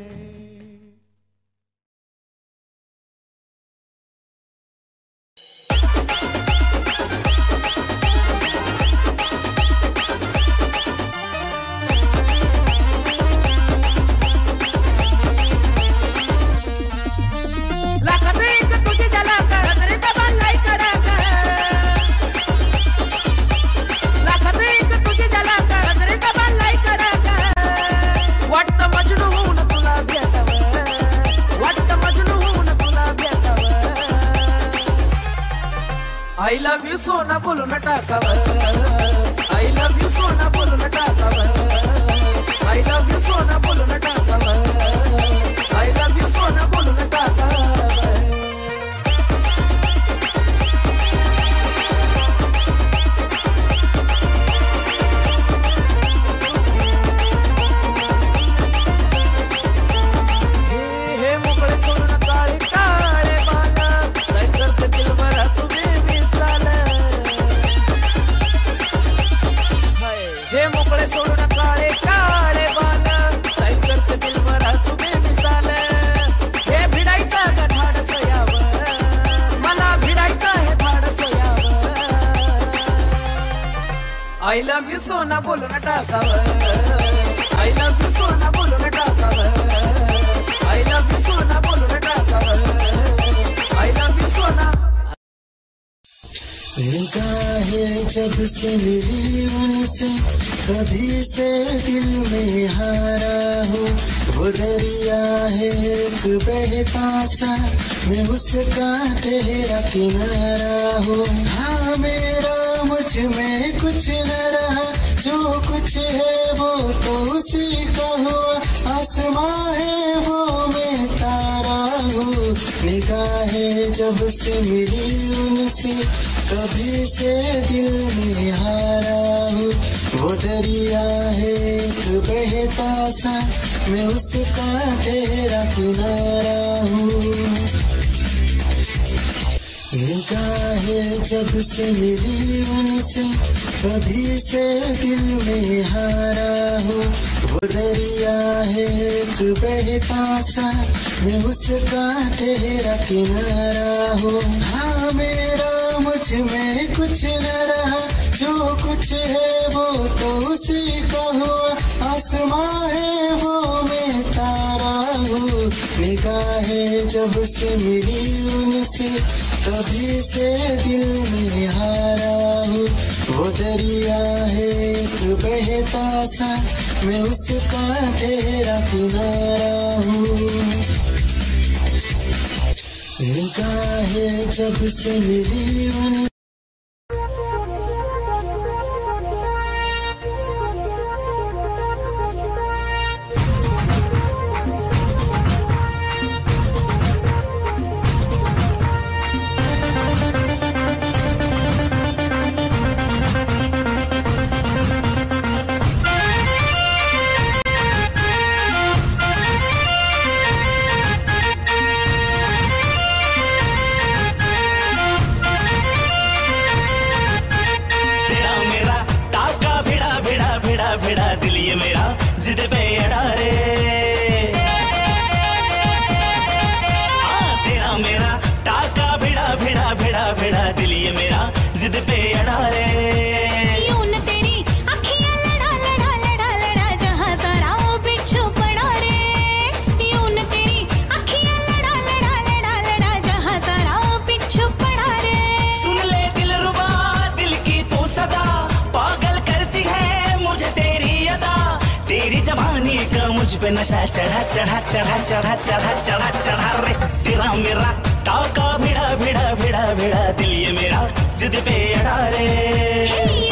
I love you सोना बोलो ना टाकावर, I love you सोना बोलो ना टाकावर, I love you सोना बोलो ना टाकावर, I love you सोना बोलो ना टाकावर। I love you सोना बोलो ना टाकावर, I love you सोना बोलो ना टाकावर, I love you सोना बोलो ना टाकावर, I love you सोना। निगाहें जब से मिली उनसे कभी से दिल में हारा हूँ। वो दरिया है एक बहता सा, मैं उसका ठहरा किनारा हूँ। हाँ मेरा मुझ में कुछ न रहा, जो कुछ है वो तो उसी का हुआ। आसमां है वो मैं तारा हूँ। निगाहें जब से मिली उनसे कभी से दिल में हारा हूँ। वो दरिया है एक बहता सा, मैं उसका ठहरा किनारा हूँ। निगाहें जब से मिली उनसे कभी से दिल में हारा हूँ। वो दरिया है एक बहता सा, मैं उसका ठहरा किनारा हूँ। हाँ मेरा मुझ में कुछ न रहा, जो कुछ है वो तो उसी का हुआ। आसमां है वो मैं तारा हूँ। निगाहें जब से मिली उनसे कभी से दिल में हारा हूँ। वो दरिया है एक बहता सा, मैं उसका ठहरा किनारा हूँ। निगाहें जब से मिली उनसे भिड़ा दिल ये मेरा जिद पे अड़ा रे। तेरा मेरा टाका भिड़ा भिड़ा भिड़ा भिड़ा दिल ये मेरा जिद पे अड़ा रे। यूं न तेरी अखियां लड़ा लड़ा लड़ा लड़ा जहां सारा वो बिच्छू पड़ा रे। यूं न तेरी अखियां लड़ा लड़ा लड़ा लड़ा जहां सारा वो बिच्छू पड़ा रे। सुन ले दिलरुबा दिल की तू सदा, पागल करती है मुझे तेरी अदा। तेरी जवानी का मुझ पे नशा चढ़ा चढ़ा चढ़ा चढ़ा चढ़ा चढ़ा चढ़ा रे। तेरा मेरा टाका भिड़ा भिड़ा भिड़ा भिड़ा दिल ये मेरा जिद पे अड़ा रे।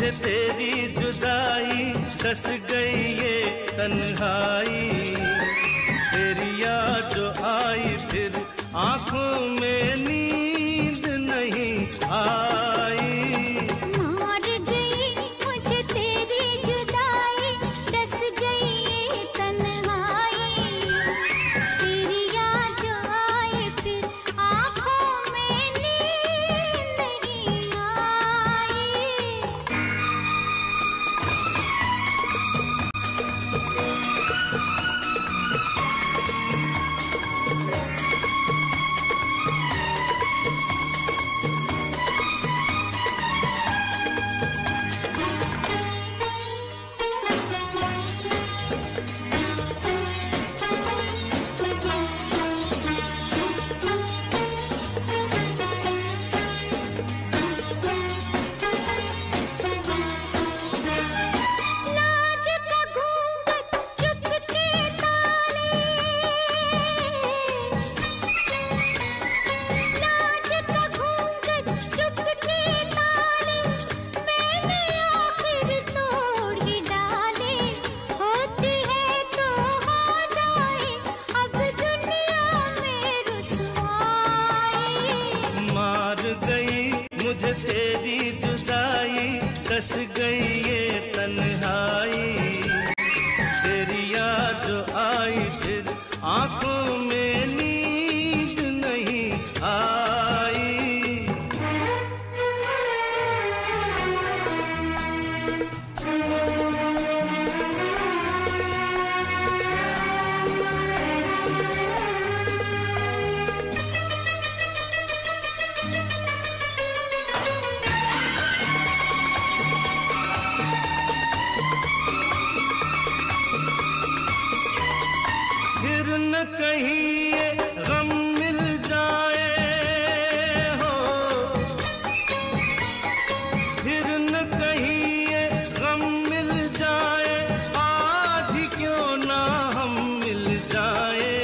मुझे तेरी जुदाई, डस गई ये तन्हाई। तेरी याद जो आई फिर आंखों में नींद नहीं आई। मार गई मुझे तेरी जुदाई, डस गई ये तन्हाई। तेरी याद जो आई फिर आंखों में नींद नहीं आई। लाज का घूंघट चुपके ताले, लाज का घूंघट चुपके ताले, मैंने आखिर तोड़ ही डाले। होती है तो हो जाए अब दुनिया में रुसवाई। मार गई मुझे तेरी जुदाई, डस गई ये तन्हाई। तेरी याद जो आई फिर आंखों में नींद नहीं आई। फिर न कहीं ये गम मिल जाए हो, फिर न कहीं ये गम मिल जाए, आज ही क्यों ना हम मिल जाए।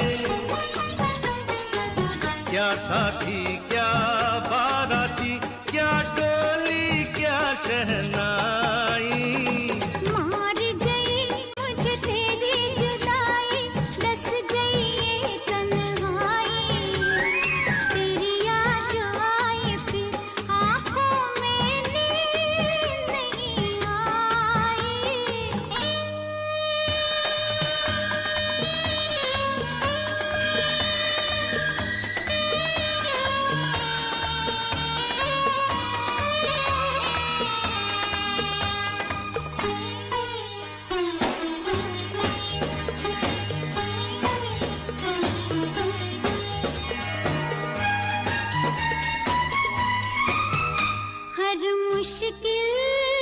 क्या साथी क्या बाराती, क्या डोली क्या शहनाई। मार गई मुझे तेरी जुदाई, डस गई ये तन्हाई। तेरी याद जो आई फिर आंखों में नींद नहीं आई। हर मुश्किल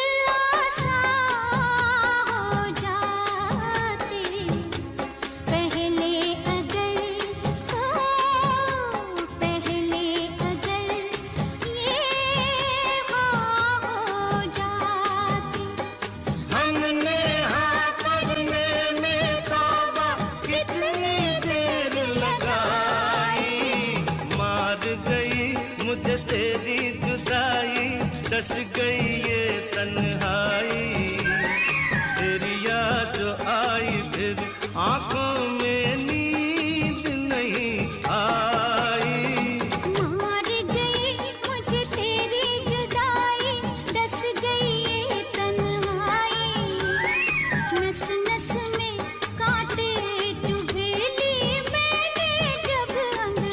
आसान हो जाती, पहले अगर ये हो जाती। हमने हाँ करने में तौबा कितनी देर लगाई। मार गई मुझे तेरी जुदाई, डस गई ये तन्हाई। तेरी याद जो आई फिर आंखों में नींद नहीं आई। मार गई मुझे तेरी जुदाई, डस गई ये तन्हाई। नस नस में कांटे चुभे ली मैंने जब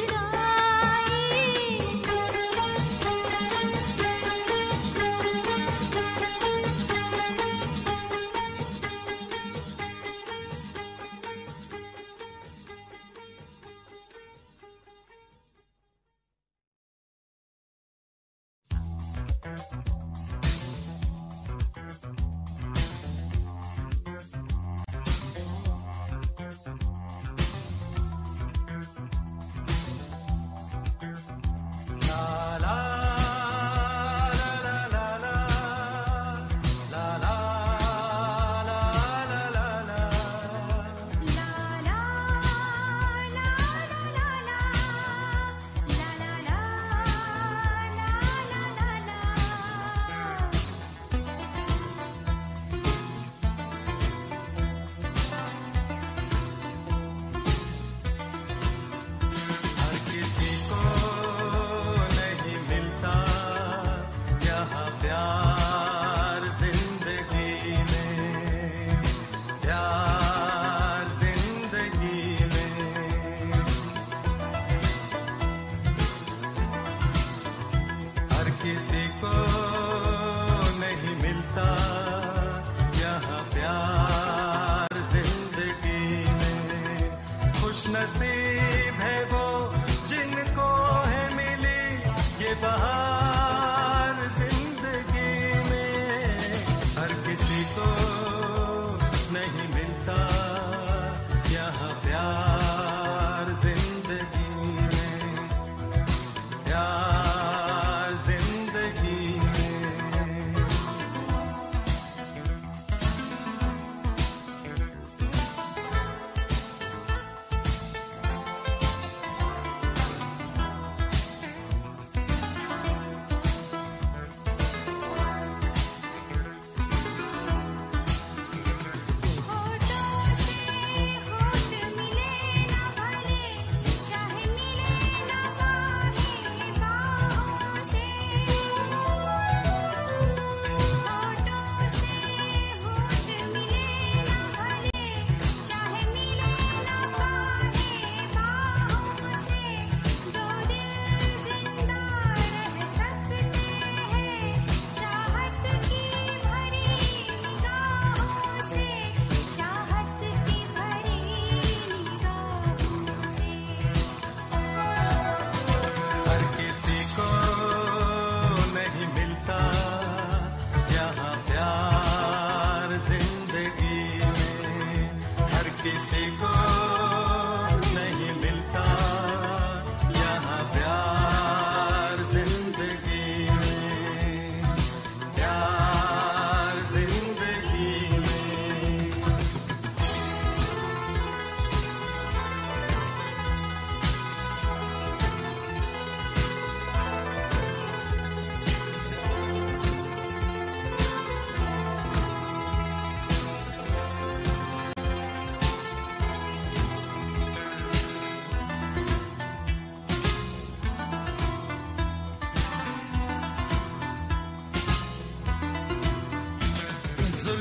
अंगड़ाई।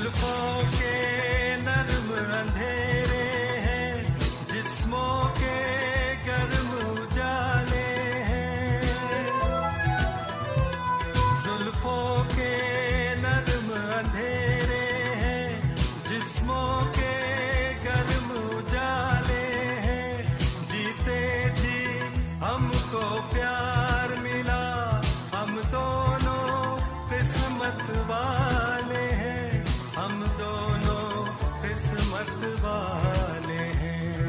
जुल्फों के नर्म अंधेरे हैं, जिस्मों के गर्म उजाले हैं। जुल्फों के नर्म अंधेरे हैं, जिस्मों के गर्म उजाले हैं। जीते जी हमको प्यार मिला, हम दोनों किस्मत वाले हैं, हम दोनों किस्मत वाले हैं।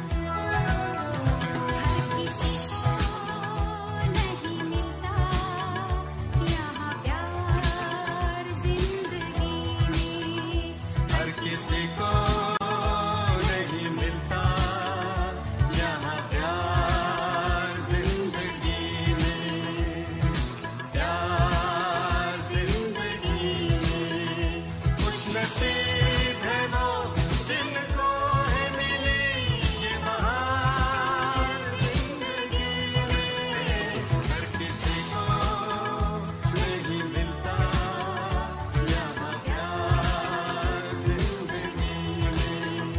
किसी को नहीं मिलता यहाँ प्यार जिंदगी में, हर किसी को नहीं मिलता यहाँ प्यार जिंदगी में, प्यार जिंदगी में। खुश नसीब है वो जिनको है मिली ये बहार जिंदगी में, हर किसी को नहीं मिलता यहाँ प्यार जिंदगी में,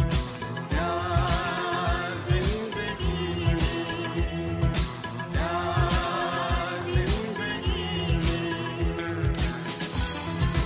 प्यार जिंदगी में, प्यार जिंदगी में।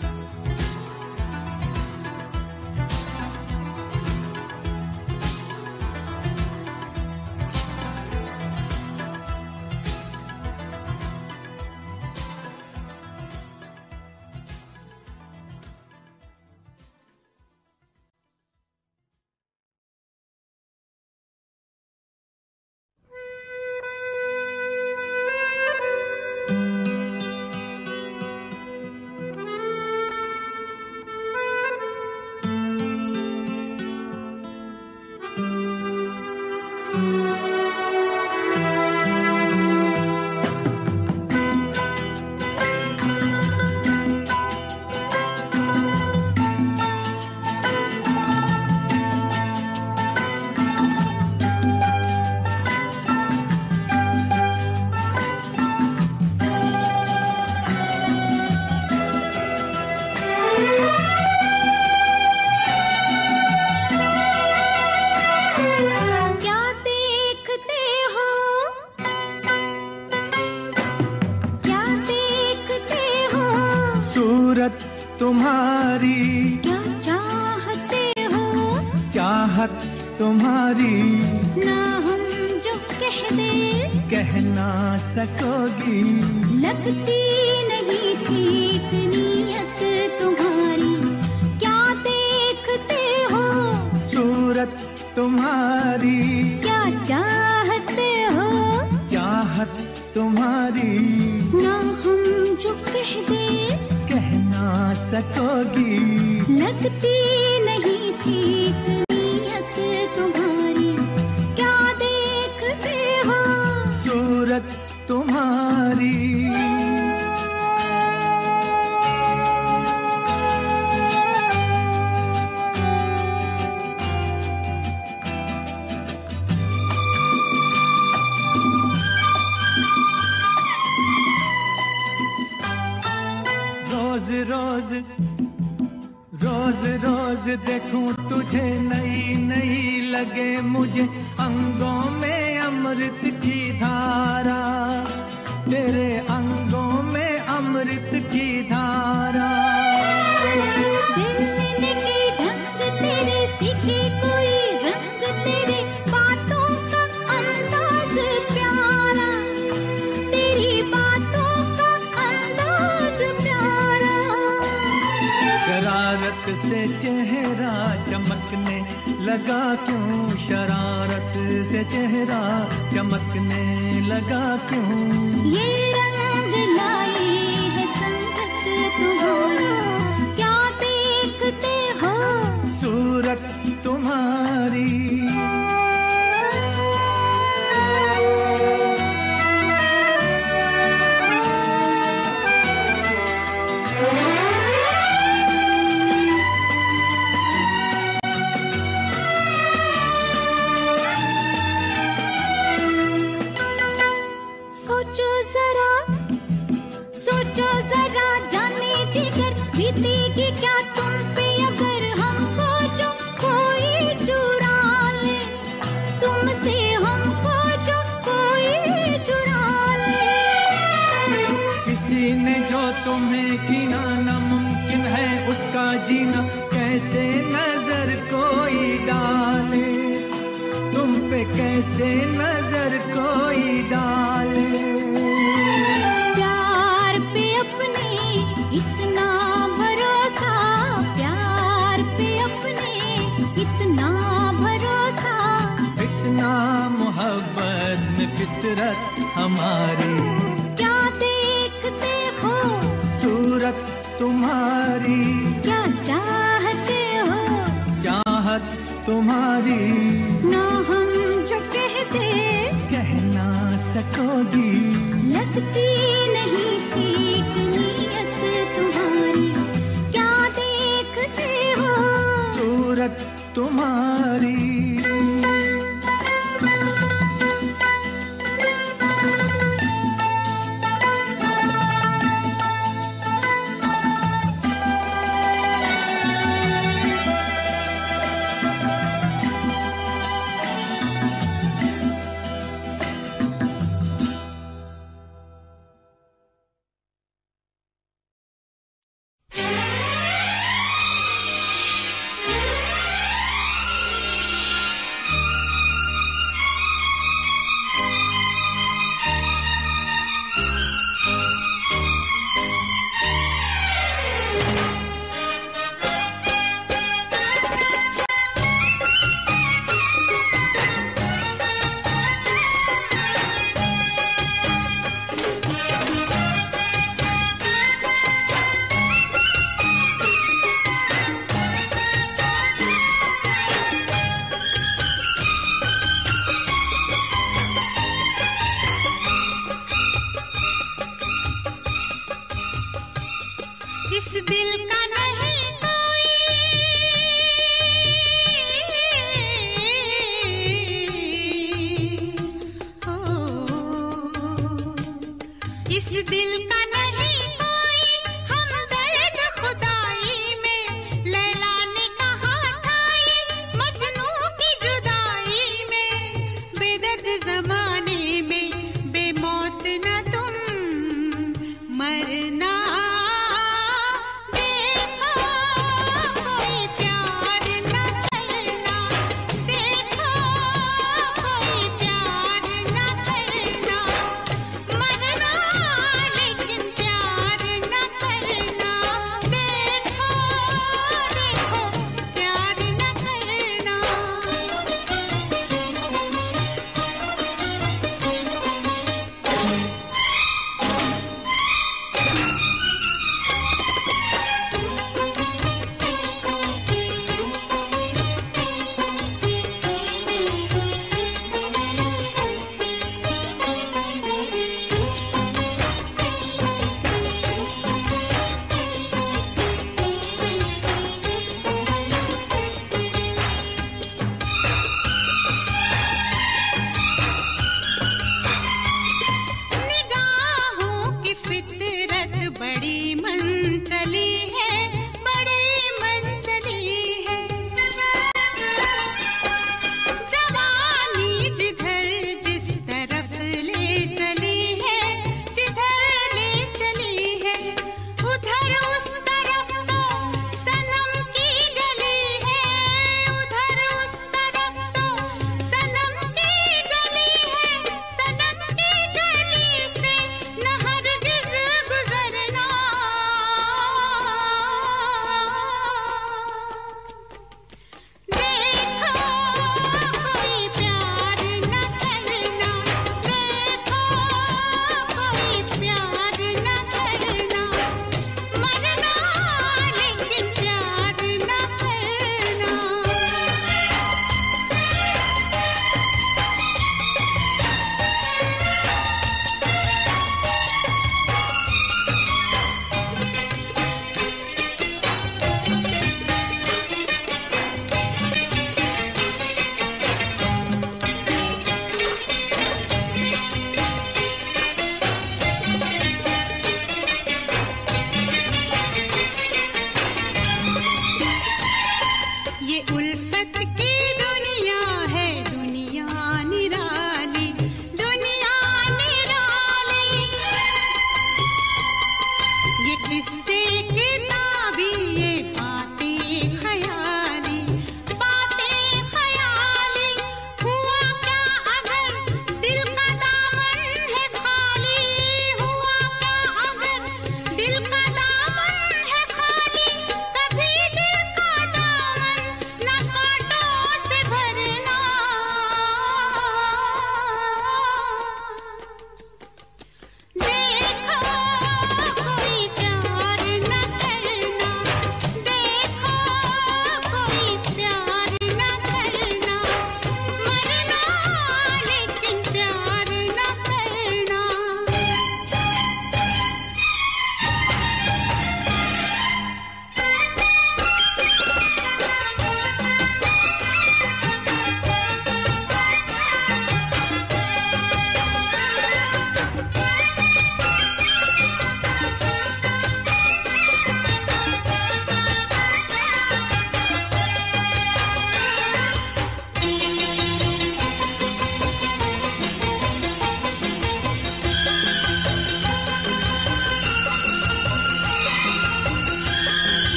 क्या देखते हो, क्या देखते हो, सूरत तुम्हारी, क्या चाहते हो, चाहत तुम्हारी, ना हम जो कह दे कह ना सकोगी। लगती नहीं ठीक नीयत तुम्हारी। क्या देखते हो, सूरत तुम्हारी, क्या चाहते हो, चाहत तुम्हारी, ना हम जो कह दे कह ना सकोगी। लगती नहीं ठीक नीयत तुम्हारी। क्या देखते हो, सूरत तुम्हारी। रोज रोज रोज रोज देखूं तुझे नई नई लगे मुझे अंगों में अमृत की धारा, तेरे अंगों में अमृत की धारा। दिल के ढंग तेरे सीखे कोई रंग, तेरे बातों का अंदाज प्यारा, तेरी बातों का अंदाज प्यारा। शरारत से चेहरा चमकने लगा क्यों, शरारत से चेहरा चमकने लगा क्यों। ये रंग लाई है संगत तुम्हारी। क्या देखते हो, सूरत तुम्हारी। सोचो जरा बीतेगी क्या तुम पे अगर हमको जो कोई चुरा ले, तुमसे हमको जो कोई चुरा ले। किसी ने जो तुम्हें जीना नामुमकिन है उसका जीना कैसे नजर कोई डाले, तुम पे कैसे नजर कोई डाले। प्यार पे अपने इतना भरोसा, प्यार पे अपने इतना भरोसा, इतना मोहब्बत में फितरत हमारी। क्या देखते हो सूरत तुम्हारी, क्या चाहते हो चाहत तुम्हारी। ना हम जो कहते कह ना सकोगी, लगती नहीं ठीक नीयत तुम्हारी। क्या देखते हो सूरत तुम्हारी। ये